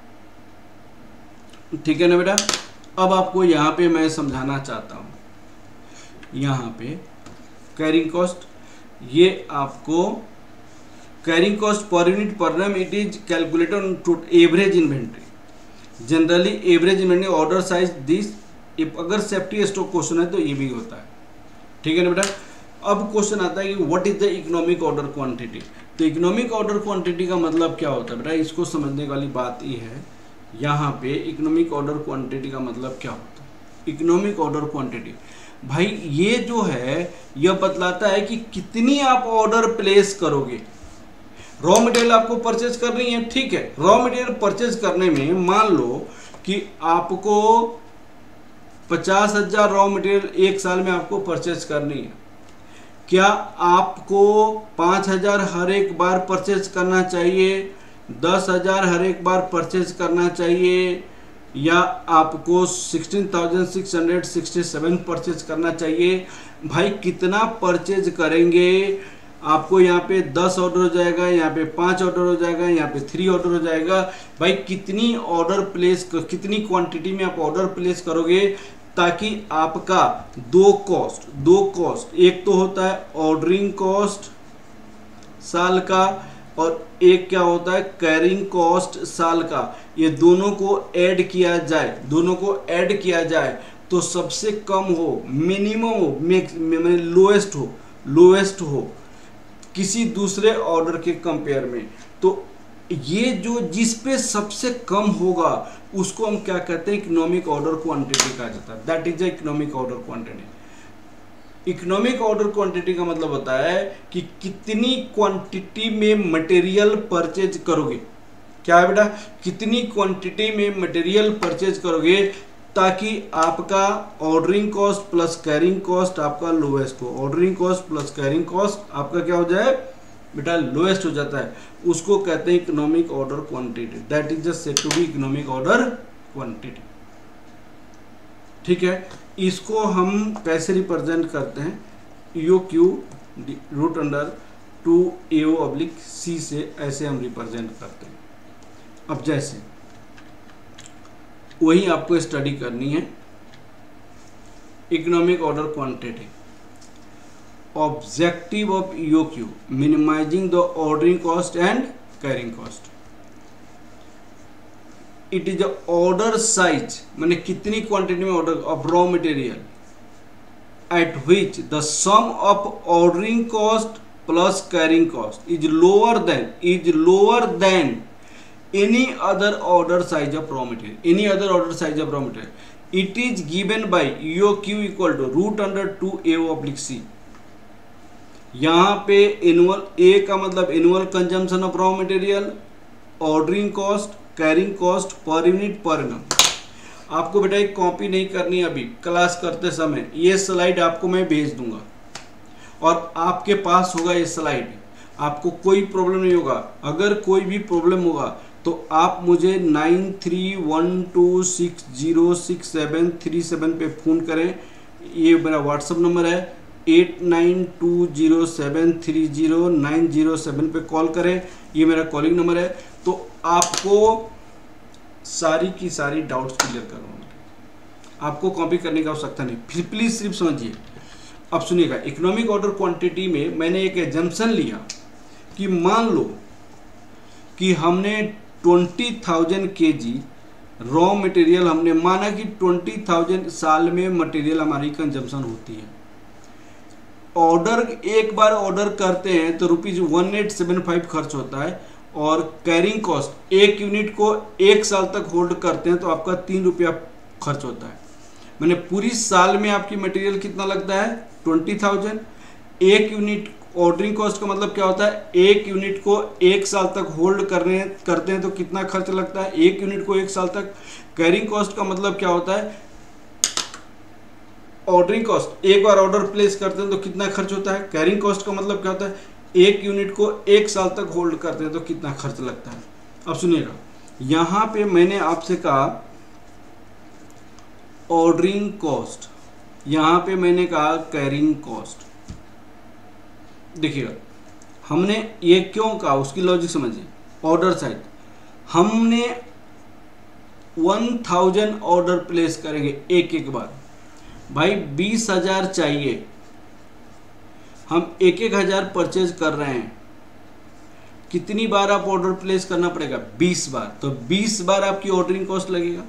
ठीक है ना बेटा। अब आपको यहां पे मैं समझाना चाहता हूं, यहां पे कैरिंग कॉस्ट, ये आपको carrying cost per unit per annum it is calculated on average inventory, generally average inventory order size this, अगर सेफ्टी स्टॉक क्वेश्चन है तो ये भी होता है। ठीक है ना बेटा। अब क्वेश्चन आता है कि what is the economic order quantity. तो इकोनॉमिक ऑर्डर क्वांटिटी का मतलब क्या होता है बेटा, इसको समझने वाली बात ये है, यहाँ पे इकोनॉमिक ऑर्डर क्वांटिटी का मतलब क्या होता है। इकोनॉमिक ऑर्डर क्वांटिटी भाई ये जो है यह बतलाता है कि कितनी आप ऑर्डर प्लेस करोगे। रॉ मटेरियल आपको परचेज करनी है, ठीक है, रॉ मटेरियल परचेज करने में मान लो कि आपको पचास हजार रॉ मटेरियल एक साल में आपको परचेज करनी है, क्या आपको पाँच हजार हर एक बार परचेज करना चाहिए, दस हजार हर एक बार परचेज करना चाहिए, या आपको sixteen thousand six hundred sixty seven purchase करना चाहिए? भाई कितना परचेज करेंगे, आपको यहाँ पे दस ऑर्डर हो जाएगा, यहाँ पे पाँच ऑर्डर हो जाएगा, यहाँ पे थ्री ऑर्डर हो जाएगा। भाई कितनी ऑर्डर प्लेस, कितनी क्वांटिटी में आप ऑर्डर प्लेस करोगे ताकि आपका दो कॉस्ट, दो कॉस्ट, एक तो होता है ऑर्डरिंग कॉस्ट साल का और एक क्या होता है कैरिंग कॉस्ट साल का, ये दोनों को ऐड किया जाए, दोनों को ऐड किया जाए तो सबसे कम हो, मिनिमम हो, मैंने लोएस्ट हो, लोएस्ट हो किसी दूसरे ऑर्डर के कंपेयर में। तो ये जो जिस पे सबसे कम होगा उसको हम क्या कहते हैं, इकोनॉमिक ऑर्डर क्वांटिटी कहा जाता है। That is the economic order quantity. Economic order quantity का मतलब होता है कि कितनी क्वांटिटी में मटेरियल परचेज करोगे। क्या है बेटा, कितनी क्वांटिटी में मटेरियल परचेज करोगे ताकि आपका ordering cost plus carrying cost आपका लोएस्ट हो। Ordering cost plus carrying cost आपका क्या हो जाए बेटा, लोएस्ट हो जाता है, उसको कहते हैं economic order quantity. That is just said to be economic order quantity. ठीक है, इसको हम कैसे रिप्रेजेंट करते हैं, EO Q root under two AO oblique C से ऐसे हम रिप्रेजेंट करते हैं। अब जैसे वही आपको स्टडी करनी है, economic order quantity, objective of EOQ minimising the ordering cost and carrying cost. It is order size, मैंने कितनी क्वांटिटी में order of raw material at which the sum of ordering cost plus carrying cost is lower than is lower than any other order size of raw material, any other order size of raw material. It is given by E O Q equal to root under two A O oblique C. यहाँ पे एनुअल ए का मतलब annual consumption of raw material, ordering cost, carrying cost per unit per annum. आपको बेटा एक कॉपी नहीं करनी अभी, क्लास करते समय ये स्लाइड आपको मैं भेज दूंगा और आपके पास होगा ये स्लाइड, आपको कोई प्रॉब्लम नहीं होगा। अगर कोई भी प्रॉब्लम होगा तो आप मुझे nine three one two six zero six seven three seven पे फ़ोन करें, ये मेरा व्हाट्सअप नंबर है, eight nine two zero seven three zero nine zero seven पे कॉल करें, ये मेरा कॉलिंग नंबर है। तो आपको सारी की सारी डाउट्स क्लियर करवाऊंगा, आपको कॉपी करने की आवश्यकता नहीं। फिर प्लीज़ सिर्फ समझिए, अब सुनिएगा, इकोनॉमिक ऑर्डर क्वांटिटी में मैंने एक एजम्पशन लिया कि मान लो कि हमने twenty thousand K G raw material, हमने माना कि ट्वेंटी थाउजेंड साल में मटेरियल हमारी कंजम्पशन होती है। ऑर्डर एक बार ऑर्डर करते हैं तो rupees one eight seven five खर्च होता है, और कैरिंग कॉस्ट एक यूनिट को एक साल तक होल्ड करते हैं तो आपका तीन रुपया खर्च होता है। मैंने पूरी साल में आपकी मटेरियल कितना लगता है, ट्वेंटी थाउजेंड। एक यूनिट ऑर्डरिंग कॉस्ट का मतलब क्या होता है, एक यूनिट को एक साल तक होल्ड करने करते हैं तो कितना खर्च लगता है, एक यूनिट को एक साल तक। कैरिंग कॉस्ट का मतलब क्या होता है, ऑर्डरिंग कॉस्ट एक बार ऑर्डर प्लेस करते हैं तो कितना खर्च होता है। कैरिंग कॉस्ट का मतलब क्या होता है, एक यूनिट को एक साल तक होल्ड करते हैं तो कितना खर्च लगता है। अब सुनिएगा, यहां पे मैंने आपसे कहा ऑर्डरिंग कॉस्ट, यहां पे मैंने कहा कैरिंग कॉस्ट। देखिएगा हमने ये क्यों कहा, उसकी लॉजिक समझिए। ऑर्डर साइड हमने वन थाउजेंड ऑर्डर प्लेस करेंगे एक एक बार, भाई बीस हजार चाहिए, हम एक एक हजार परचेज कर रहे हैं, कितनी बार आप ऑर्डर प्लेस करना पड़ेगा, बीस बार, तो बीस बार आपकी ऑर्डरिंग कॉस्ट लगेगा।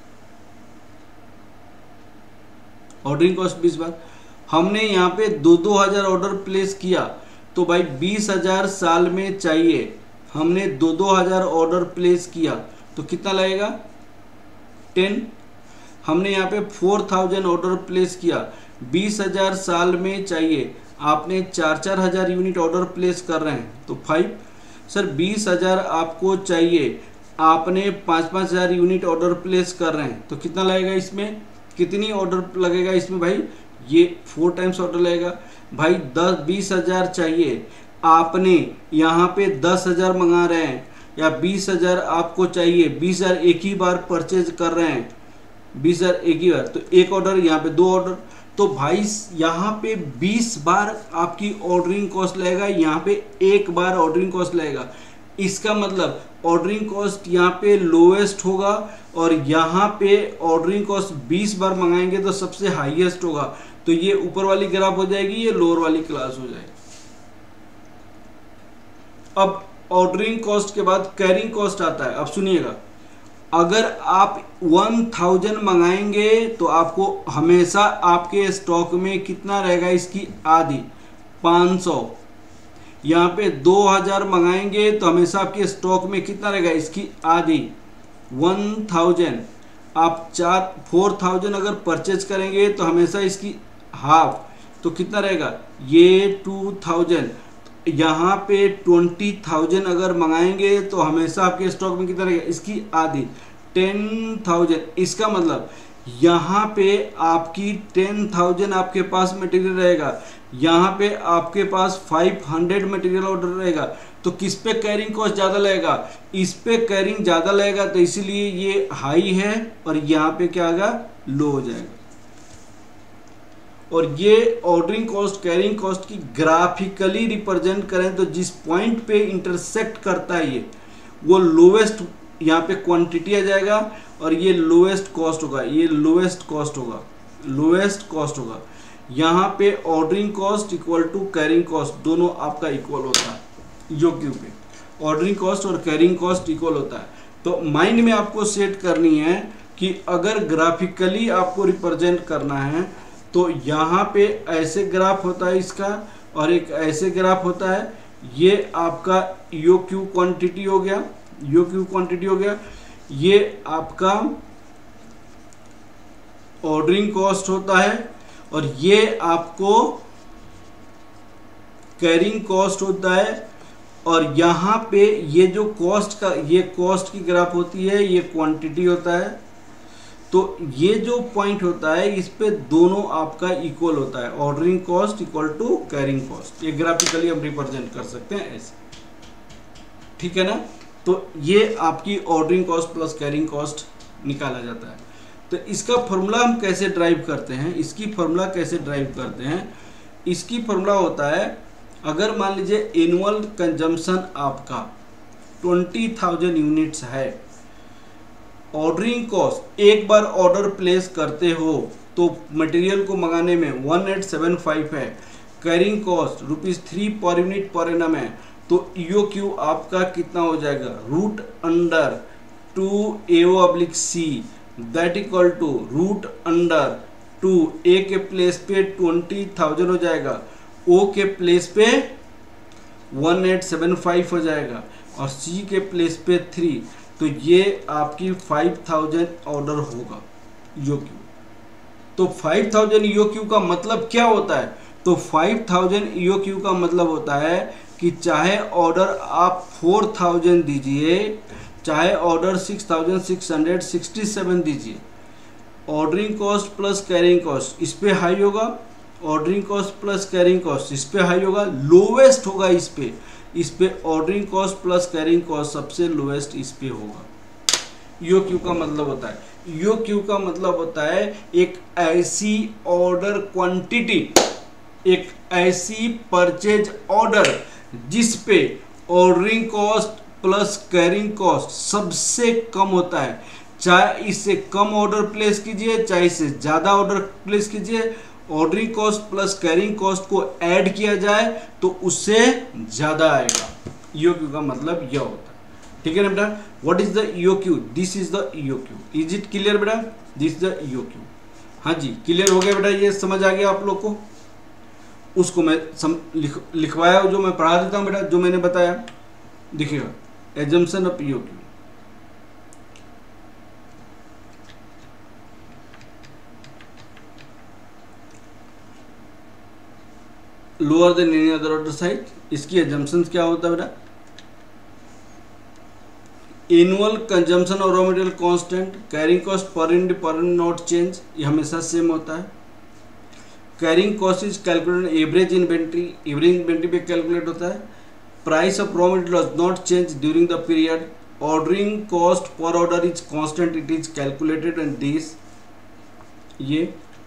ऑर्डरिंग कॉस्ट बीस बार, हमने यहाँ पे दो दो हजार ऑर्डर प्लेस किया तो भाई बीस हजार साल में चाहिए, हमने दो दो हजार ऑर्डर प्लेस किया तो कितना लगेगा, टेन। हमने यहाँ पे फोर थाउजेंड ऑर्डर प्लेस किया, बीस हजार साल में चाहिए, आपने चार चार हजार यूनिट ऑर्डर प्लेस कर रहे हैं तो फाइव। सर बीस हजार आपको चाहिए, आपने पाँच पाँच हजार यूनिट ऑर्डर प्लेस कर रहे हैं तो कितना लगेगा, इसमें कितनी ऑर्डर लगेगा इसमें भाई, ये फोर टाइम्स ऑर्डर लगेगा। भाई दस बीस हजार चाहिए, आपने यहाँ पे दस हजार मंगा रहे हैं, या बीस हजार आपको चाहिए, बीस हजार एक ही बार परचेज कर रहे हैं, बीस हजार एक ही बार, तो एक ऑर्डर, यहाँ पे दो ऑर्डर, तो भाई यहाँ पे बीस बार आपकी ऑर्डरिंग कॉस्ट लगेगा, यहाँ पे एक बार ऑर्डरिंग कॉस्ट लगेगा। इसका मतलब ऑर्डरिंग कॉस्ट यहाँ पे लोएस्ट होगा, और यहाँ पे ऑर्डरिंग कॉस्ट बीस बार मंगाएंगे तो सबसे हाईएस्ट होगा, तो ये ऊपर वाली ग्राफ हो जाएगी, ये लोअर वाली क्लास हो जाएगी। अब ऑर्डरिंग कॉस्ट के बाद कैरिंग कॉस्ट आता है। अब सुनिएगा, अगर आप वन थाउजेंड मंगाएंगे तो आपको हमेशा आपके स्टॉक में कितना रहेगा, इसकी आधी पाँच सौ। यहाँ पे दो हजार मंगाएंगे तो हमेशा आपके स्टॉक में कितना रहेगा, इसकी आधी वन थाउजेंड। आप चार फोर थाउजेंड अगर परचेज करेंगे तो हमेशा इसकी हाफ, तो कितना रहेगा, ये टू थाउजेंड। यहाँ पे ट्वेंटी थाउजेंड अगर मंगाएंगे तो हमेशा आपके स्टॉक में कितना रहेगा, इसकी आधी टेन थाउजेंड। इसका मतलब यहाँ पे आपकी टेन थाउजेंड आपके पास मटेरियल रहेगा, यहाँ पे आपके पास फाइव हंड्रेड मटेरियल ऑर्डर रहेगा, तो किस पे कैरिंग कॉस्ट ज़्यादा लगेगा, इस पे कैरिंग ज़्यादा लगेगा, तो इसीलिए ये हाई है और यहाँ पे क्या आएगा, लो हो जाएगा। और ये ऑर्डरिंग कॉस्ट कैरिंग कॉस्ट की ग्राफिकली रिप्रेजेंट करें तो जिस पॉइंट पे इंटरसेक्ट करता है ये, वो लोवेस्ट यहाँ पे क्वांटिटी आ जाएगा, और ये लोएस्ट कॉस्ट होगा, ये लोएस्ट कॉस्ट होगा, लोएस्ट कॉस्ट होगा। यहाँ पे ordering cost equal to carrying cost, दोनों आपका इक्वल होता है, जो क्यों पे ऑर्डरिंग कॉस्ट और कैरिंग कॉस्ट इक्वल होता है। तो माइंड में आपको सेट करनी है कि अगर ग्राफिकली आपको रिप्रेजेंट करना है तो यहाँ पे ऐसे ग्राफ होता है इसका, और एक ऐसे ग्राफ होता है। ये आपका यो क्यू क्वांटिटी हो गया, यो क्यू क्वांटिटी हो गया, ये आपका ऑर्डरिंग कॉस्ट होता है, और ये आपको कैरिंग कॉस्ट होता है। और यहाँ पे ये जो कॉस्ट का, ये कॉस्ट की ग्राफ होती है, ये क्वांटिटी होता है। तो ये जो पॉइंट होता है इस पे दोनों आपका इक्वल होता है, ordering cost equal to carrying cost. ये ग्राफिकली हम रिप्रेजेंट कर सकते हैं ऐसे, ठीक है ना। तो ये आपकी ordering cost plus carrying cost निकाला जाता है। तो इसका फॉर्मूला हम कैसे ड्राइव करते हैं, इसकी फॉर्मूला कैसे ड्राइव करते हैं, इसकी फॉर्मूला होता है, अगर मान लीजिए एनुअल कंजम्पशन आपका ट्वेंटी थाउजेंड यूनिट्स है, ऑर्डरिंग कॉस्ट एक बार ऑर्डर प्लेस करते हो तो मटेरियल को मंगाने में वन एट सेवन फाइव है, carrying cost rupees three per unit per annum है, तो ईओ क्यू आपका कितना हो जाएगा, root under two AO oblique C that equal to root under two A के प्लेस पे ट्वेंटी थाउजेंड हो जाएगा, ओ के प्लेस पे वन एट सेवन फाइव हो जाएगा और सी के प्लेस पे थ्री, तो ये आपकी फाइव थाउजेंड ऑर्डर होगा ईओ क्यू। तो फाइव थाउजेंड ईओ क्यू का मतलब क्या होता है, तो फाइव थाउजेंड ईओ क्यू का मतलब होता है कि चाहे ऑर्डर आप फोर थाउजेंड दीजिए, चाहे order six thousand six hundred sixty seven दीजिए, ordering cost plus carrying cost इस पे हाई होगा, ordering cost plus carrying cost इस पे हाई होगा, लोवेस्ट होगा इस पे, इस पे ordering cost plus carrying cost सबसे लोवेस्ट इस पे होगा। ईओ क्यू का मतलब होता है, ईओ क्यू का मतलब होता है एक ऐसी ऑर्डर क्वांटिटी, एक ऐसी परचेज ऑर्डर जिस पे ordering cost plus carrying cost सबसे कम होता है। चाहे इससे कम ऑर्डर प्लेस कीजिए, चाहे इससे ज़्यादा ऑर्डर प्लेस कीजिए, ordering cost plus carrying cost को ऐड किया जाए तो उससे ज़्यादा आएगा। ईओ क्यू का मतलब यह होता है, ठीक है ना बेटा। What is the EO Q, this is the EO Q, is it clear बेटा, this is the EO Q. हाँ जी क्लियर हो गया बेटा, ये समझ आ गया आप लोग को। उसको मैं सम, लिख, लिखवाया जो मैं पढ़ा देता हूँ बेटा, जो मैंने बताया देखिएगा, assumption of EO Q. Lower than any other order size, इसकी एजम्पशंस क्या होता है बेटा, annual consumption of raw material constant, carrying cost per unit per not change, ये हमेशा सेम होता है। Carrying cost is calculated average inventory, average inventory पे कैलकुलेट होता है। Price of raw material does not change during the period, ordering cost पर order is constant, it is calculated and this. ये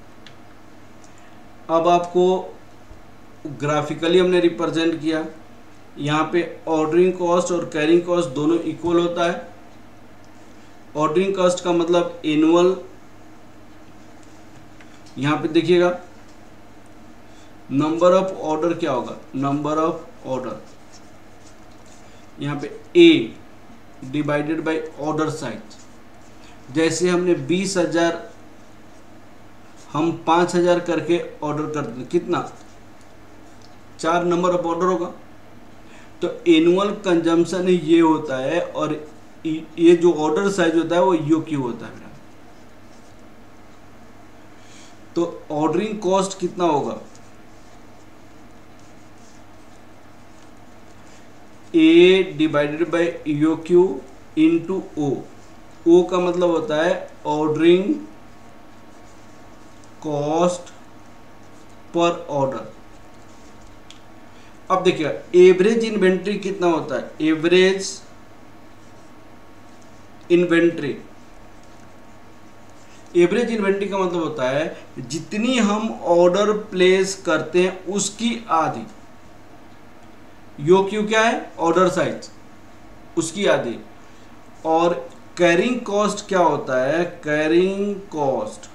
अब आपको ग्राफिकली हमने रिप्रेजेंट किया, यहाँ पे ऑर्डरिंग कॉस्ट और कैरिंग कॉस्ट दोनों इक्वल होता है। ऑर्डरिंग कॉस्ट का मतलब एनुअल, यहाँ पे देखिएगा नंबर ऑफ ऑर्डर क्या होगा, नंबर ऑफ ऑर्डर, यहाँ पे A divided by order size. जैसे हमने बीस हजार हम पाँच हजार करके ऑर्डर करते हैं, कितना, चार नंबर ऑफ ऑर्डर होगा। तो एनुअल कंजम्पशन ये होता है और ये जो ऑर्डर साइज होता है वो ईओ क्यू होता है। तो ऑर्डरिंग कॉस्ट कितना होगा, A divided by EO Q into O. O का मतलब होता है ऑर्डरिंग कॉस्ट पर ऑर्डर। अब देखिए एवरेज इन्वेंट्री कितना होता है, एवरेज इन्वेंट्री, एवरेज इन्वेंट्री का मतलब होता है जितनी हम ऑर्डर प्लेस करते हैं उसकी आधी। ईओ क्यू क्या है, ऑर्डर साइज, उसकी आधी। और कैरिंग कॉस्ट क्या होता है, कैरिंग कॉस्ट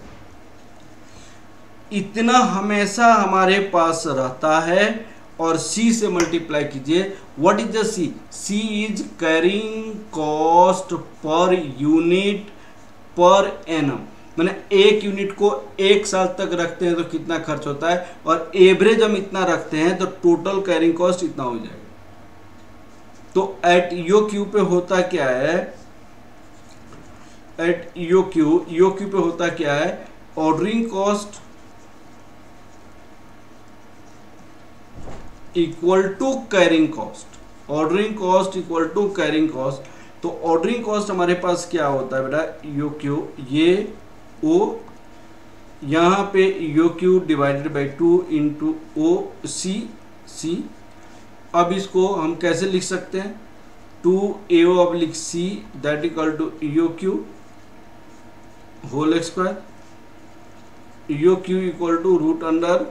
इतना हमेशा हमारे पास रहता है और सी से मल्टीप्लाई कीजिए। What is the C, C is carrying cost per unit per annum, मैंने एक यूनिट को एक साल तक रखते हैं तो कितना खर्च होता है, और एवरेज हम इतना रखते हैं तो टोटल कैरिंग कॉस्ट इतना हो जाएगा। तो एट ईओ क्यू पे होता क्या है, at EO Q, EO Q पे होता क्या है, ordering cost equal to carrying cost, ordering cost equal to carrying cost. तो ऑर्डरिंग कॉस्ट हमारे पास क्या होता है बेटा, ईओ क्यू, ये ओ, यहाँ पे EO Q divided by two into O C C. अब इसको हम कैसे लिख सकते हैं, two A O oblique C that equal to EO Q whole square, EO Q equal to root under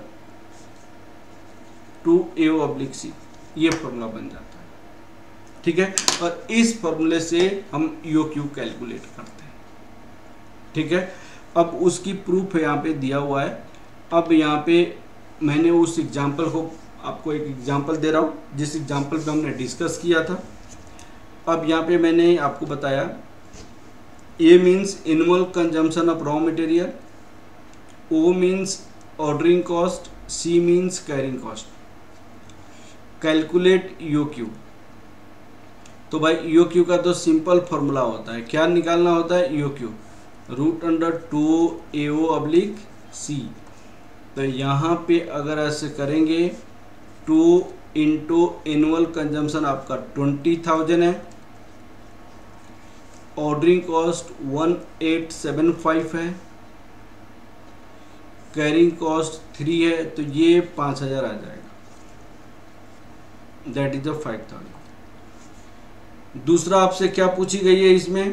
two A O oblique C, ये फॉर्मूला बन जाता है, ठीक है। और इस फॉर्मूले से हम ईओ क्यू कैलकुलेट करते हैं, ठीक है। अब उसकी प्रूफ यहाँ पे दिया हुआ है। अब यहाँ पे मैंने उस एग्जाम्पल को आपको एक एग्जाम्पल दे रहा हूँ जिस एग्जाम्पल पे हमने डिस्कस किया था। अब यहाँ पे मैंने आपको बताया A means annual consumption of raw material, O means ordering cost, C means carrying cost. Calculate EO Q. तो भाई ईओ क्यू का तो सिंपल फॉर्मूला होता है, क्या निकालना होता है EO Q, root under two A O oblique C. तो यहाँ पे अगर ऐसे करेंगे टू इंटू एनुअल कंजम्पशन आपका ट्वेंटी थाउजेंड है, ordering cost one eight seven five है, कैरिंग कॉस्ट थ्री है, तो ये पाँच हज़ार आ जाएगा, that is a five thousand. दूसरा आपसे क्या पूछी गई है इसमें,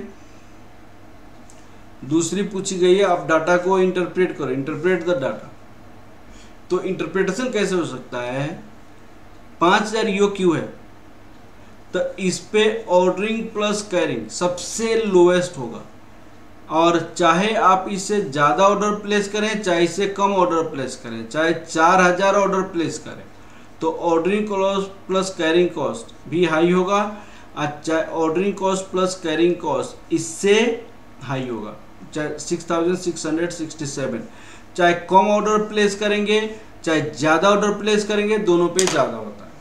दूसरी पूछी गई है आप डाटा को इंटरप्रेट करो, इंटरप्रेट द डाटा। तो इंटरप्रिटेशन कैसे हो सकता है, पाँच हज़ार ईओ क्यू है तो इस पे ऑर्डरिंग प्लस कैरिंग सबसे लोएस्ट होगा, और चाहे आप इससे ज़्यादा ऑर्डर प्लेस करें चाहे इससे कम ऑर्डर प्लेस करें, चाहे चार हज़ार ऑर्डर प्लेस करें, तो ordering cost plus carrying cost भी हाई होगा, और चाहे ordering cost plus carrying cost इससे हाई होगा, चाहे six thousand six hundred sixty seven. चाहे कम ऑर्डर प्लेस करेंगे चाहे ज़्यादा ऑर्डर प्लेस करेंगे, दोनों पे ज़्यादा होता है।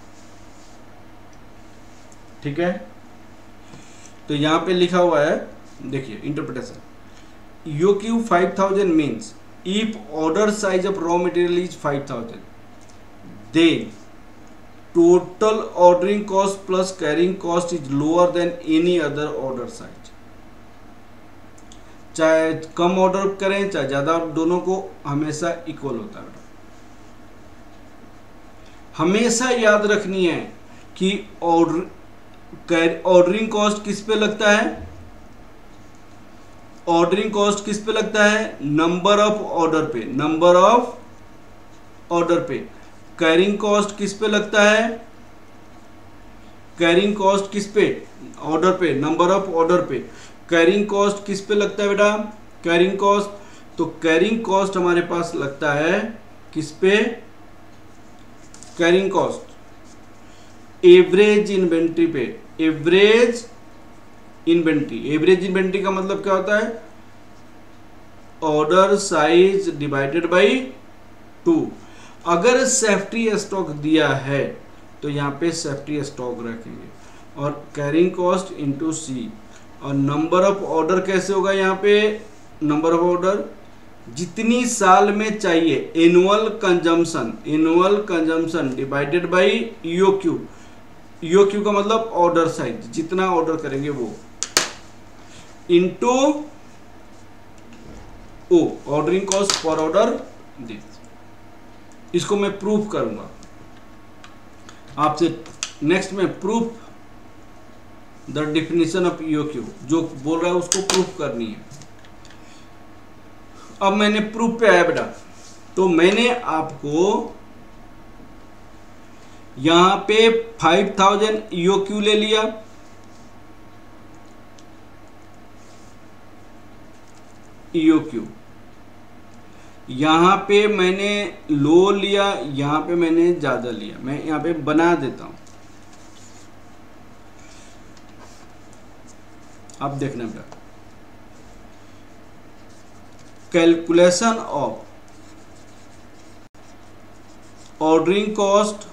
ठीक है, तो यहाँ पे लिखा हुआ है, देखिए interpretation, EO Q five thousand means if order size of raw material is five thousand, then total ordering cost plus carrying cost is lower than any other order size। चाहे कम ऑर्डर करें चाहे ज़्यादा, दोनों को हमेशा इक्वल होता है। हमेशा याद रखनी है कि ऑर्डर ऑर्डरिंग कॉस्ट किस पे लगता है, ऑर्डरिंग कॉस्ट किस पे लगता है, नंबर ऑफ ऑर्डर पे, नंबर ऑफ ऑर्डर पे। कैरिंग कॉस्ट किस पे लगता है, कैरिंग कॉस्ट किस पे, ऑर्डर पे, नंबर ऑफ ऑर्डर पे। कैरिंग कॉस्ट किस पे लगता है बेटा, कैरिंग कॉस्ट, तो कैरिंग कॉस्ट हमारे पास लगता है किस पे, कैरिंग कॉस्ट एवरेज इन्वेंट्री पे, एवरेज इन्वेंट्री। एवरेज इन्वेंट्री का मतलब क्या होता है, order size divided by two. अगर सेफ्टी स्टॉक दिया है तो यहाँ पे सेफ्टी स्टॉक रखेंगे, और कैरिंग कॉस्ट इंटू सी, और नंबर ऑफ ऑर्डर कैसे होगा, यहाँ पे नंबर ऑफ ऑर्डर जितनी साल में चाहिए, annual consumption, annual consumption divided by E O Q. EO Q का मतलब ऑर्डर साइज, जितना ऑर्डर करेंगे वो, इंटू ओ ऑर्डरिंग कॉस्ट पर ऑर्डर दिस। इसको मैं प्रूफ करूंगा आपसे नेक्स्ट में, proof the definition of EO Q, जो बोल रहा है उसको प्रूफ करनी है। अब मैंने प्रूफ पे आया बेटा, तो मैंने आपको यहां पे फाइव थाउजेंड ईओ क्यू ले लिया, ईओ क्यू, यहां पे मैंने लो लिया, यहां पे मैंने ज्यादा लिया। मैं यहां पे बना देता हूं, अब देखना बेटा, calculation of ordering cost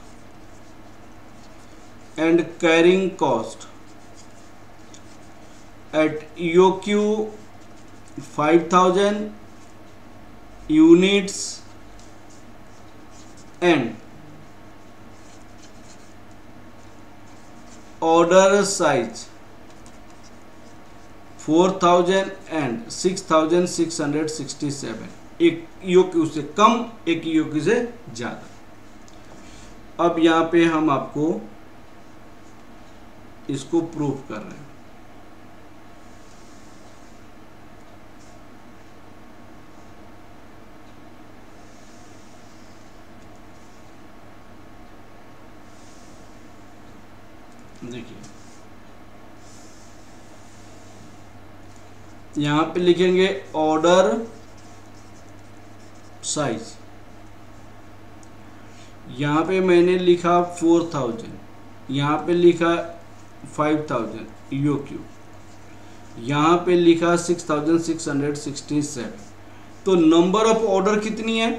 and carrying cost at EO Q five thousand units and order size four thousand and six thousand six hundred sixty seven, एक ईओ क्यू से कम एक ईओ क्यू से ज्यादा। अब यहां पे हम आपको इसको प्रूफ कर रहे हैं। देखिए यहां पे लिखेंगे ऑर्डर साइज, यहाँ पे मैंने लिखा फोर थाउजेंड, यहाँ पे लिखा फाइव थाउजेंड ईओ क्यू, यहाँ पे लिखा six thousand six hundred sixty seven. तो नंबर ऑफ ऑर्डर कितनी है?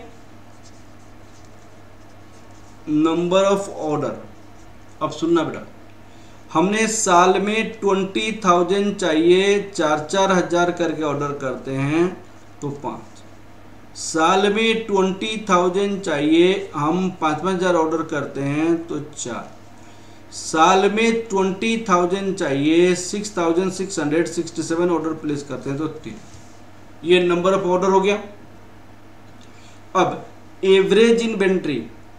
नंबर ऑफ ऑर्डर, अब सुनना बेटा, हमने साल में ट्वेंटी थाउजेंड चाहिए, चार चार हजार करके ऑर्डर करते हैं तो पाँच। साल में ट्वेंटी थाउजेंड चाहिए, हम पाँच पाँच हजार ऑर्डर करते हैं तो चार। साल में ट्वेंटी थाउजेंड चाहिए, six thousand six hundred sixty seven order place करते हैं तो तीन। ये नंबर ऑफ ऑर्डर हो गया। अब एवरेज इन्वेंट्री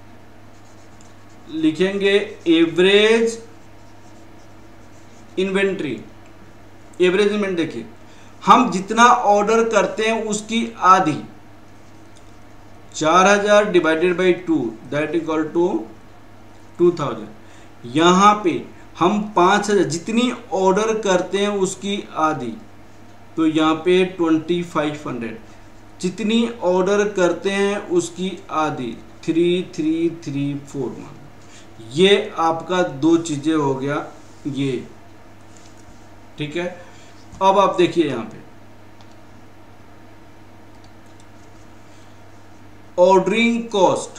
लिखेंगे, एवरेज इन्वेंट्री, एवरेज इन्वेंट्री देखिए, हम जितना ऑर्डर करते हैं उसकी आधी, चार हजार divided by two that equal to two thousand. यहाँ पे हम पाँच हजार जितनी ऑर्डर करते हैं उसकी आधी, तो यहाँ पे ट्वेंटी फाइव हंड्रेड, जितनी ऑर्डर करते हैं उसकी आधी, three three three four one. ये आपका दो चीजें हो गया ये, ठीक है। अब आप देखिए यहाँ पे ऑर्डरिंग कॉस्ट,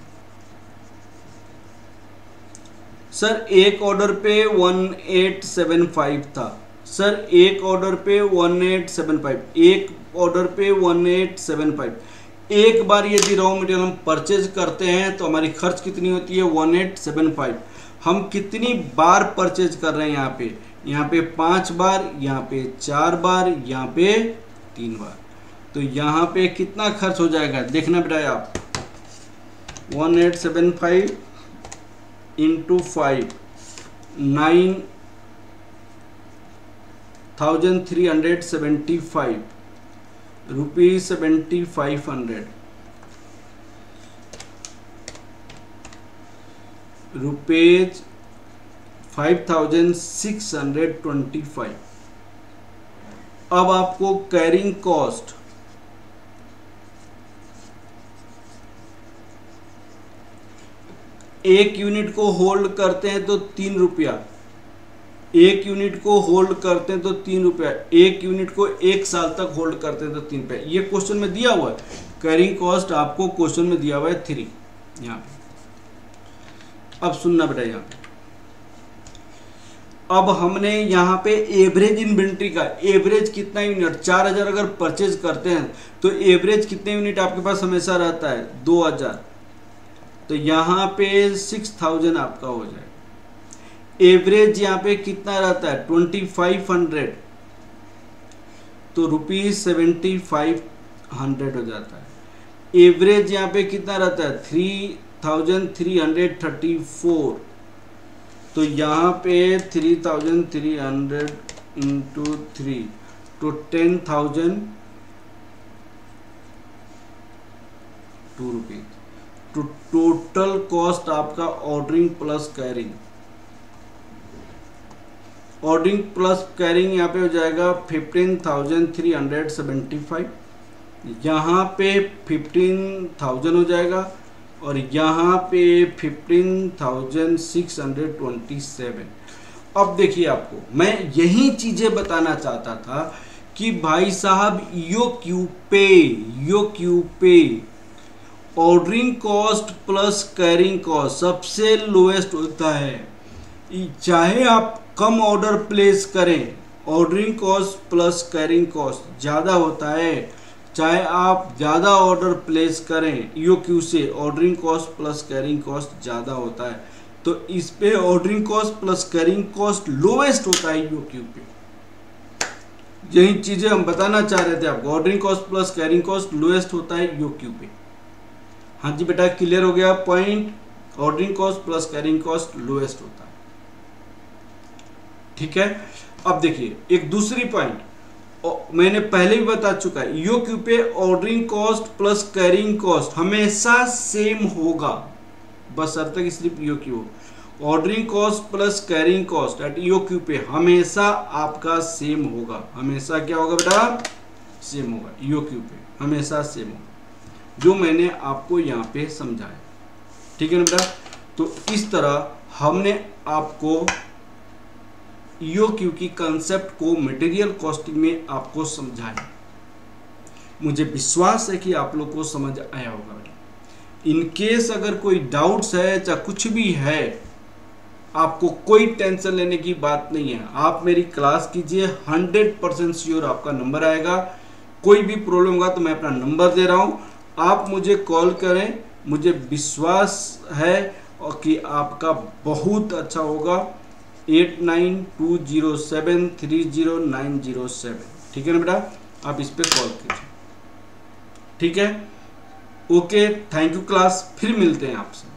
सर एक ऑर्डर पे वन एट सेवन फाइव था, सर एक ऑर्डर पे वन एट सेवन फाइव, एक ऑर्डर पे वन एट सेवन फाइव। एक बार यदि रॉ मटेरियल हम परचेज करते हैं तो हमारी खर्च कितनी होती है? One eight seven five. हम कितनी बार परचेज कर रहे हैं? यहाँ पे यहाँ पे पाँच बार, यहाँ पे चार बार, यहाँ पे तीन बार। तो यहाँ पे कितना खर्च हो जाएगा देखना बेटा आप, one eight seven five into five, nine thousand three hundred seventy five rupees seventy five hundred rupees five thousand six hundred twenty five. अब आपको कैरिंग कॉस्ट, एक यूनिट को होल्ड करते हैं तो तीन रुपया, एक यूनिट को होल्ड करते हैं तो तीन रुपया, एक यूनिट को एक साल तक होल्ड करते हैं तो तीन रुपया। ये क्वेश्चन में दिया हुआ है, कैरिंग कॉस्ट आपको क्वेश्चन में दिया हुआ है थ्री यहाँ पे। अब सुनना बेटा, यहाँ पे अब हमने यहाँ पे एवरेज इन्वेंट्री का, एवरेज कितना यूनिट, चार हजार अगर परचेज करते हैं तो एवरेज कितने यूनिट आपके पास हमेशा रहता है? दो हजार। तो यहाँ पे सिक्स थाउजेंड आपका हो जाएगा। एवरेज यहाँ पे कितना रहता है? ट्वेंटी फाइव हंड्रेड, तो रुपीज सेवेंटी फाइव हंड्रेड हो जाता है। एवरेज यहाँ पे कितना रहता है? Three thousand three hundred thirty four, तो यहाँ पे three thousand three hundred into three तो टेन थाउजेंड टू रुपीज। तो टोटल कॉस्ट आपका ordering plus carrying, ordering plus carrying यहाँ पे हो जाएगा fifteen thousand three hundred seventy five, यहाँ पे फिफ्टीन थाउजेंड हो जाएगा और यहाँ पे fifteen thousand six hundred twenty seven. अब देखिए, आपको मैं यही चीजें बताना चाहता था कि भाई साहब यो क्यू पे, यो क्यू पे ordering cost plus carrying cost सबसे लोएस्ट होता है। चाहे आप कम ऑर्डर प्लेस करें, ordering cost plus carrying cost ज़्यादा होता है। चाहे आप ज़्यादा ऑर्डर प्लेस करें ईओ क्यू से, ordering cost plus carrying cost ज़्यादा होता है। तो इस पे ordering cost plus carrying cost lowest होता है ईओ क्यू पे। यही चीज़ें हम बताना चाह रहे थे आपको, ordering cost plus carrying cost lowest होता है ईओ क्यू पे। हाँ जी बेटा, क्लियर हो गया point, ordering cost plus carrying cost lowest होता है। ठीक है, अब देखिए एक दूसरी पॉइंट मैंने पहले भी बता चुका है, ईओ क्यू पे ordering cost plus carrying cost हमेशा सेम होगा, बस अब तक सिर्फ E O Q. Ordering cost plus carrying cost at EO Q पे हमेशा आपका सेम होगा। हमेशा क्या होगा बेटा? सेम होगा, ईओ क्यू पे हमेशा सेम होगा। जो मैंने आपको यहाँ पे समझाया। ठीक है ना बेटा। तो इस तरह हमने आपको ईओक्यू की कंसेप्ट को मटेरियल कॉस्टिंग में आपको समझाया। मुझे विश्वास है कि आप लोग को समझ आया होगा। इन केस अगर कोई डाउट्स है चाहे कुछ भी है, आपको कोई टेंशन लेने की बात नहीं है। आप मेरी क्लास कीजिए, हंड्रेड परसेंट श्योर आपका नंबर आएगा। कोई भी प्रॉब्लम होगा तो मैं अपना नंबर दे रहा हूँ, आप मुझे कॉल करें। मुझे विश्वास है और कि आपका बहुत अच्छा होगा। Eight nine two zero seven three zero nine zero seven. ठीक है ना बेटा, आप इस पर कॉल कीजिए। ठीक है, ओके, थैंक यू क्लास, फिर मिलते हैं आपसे।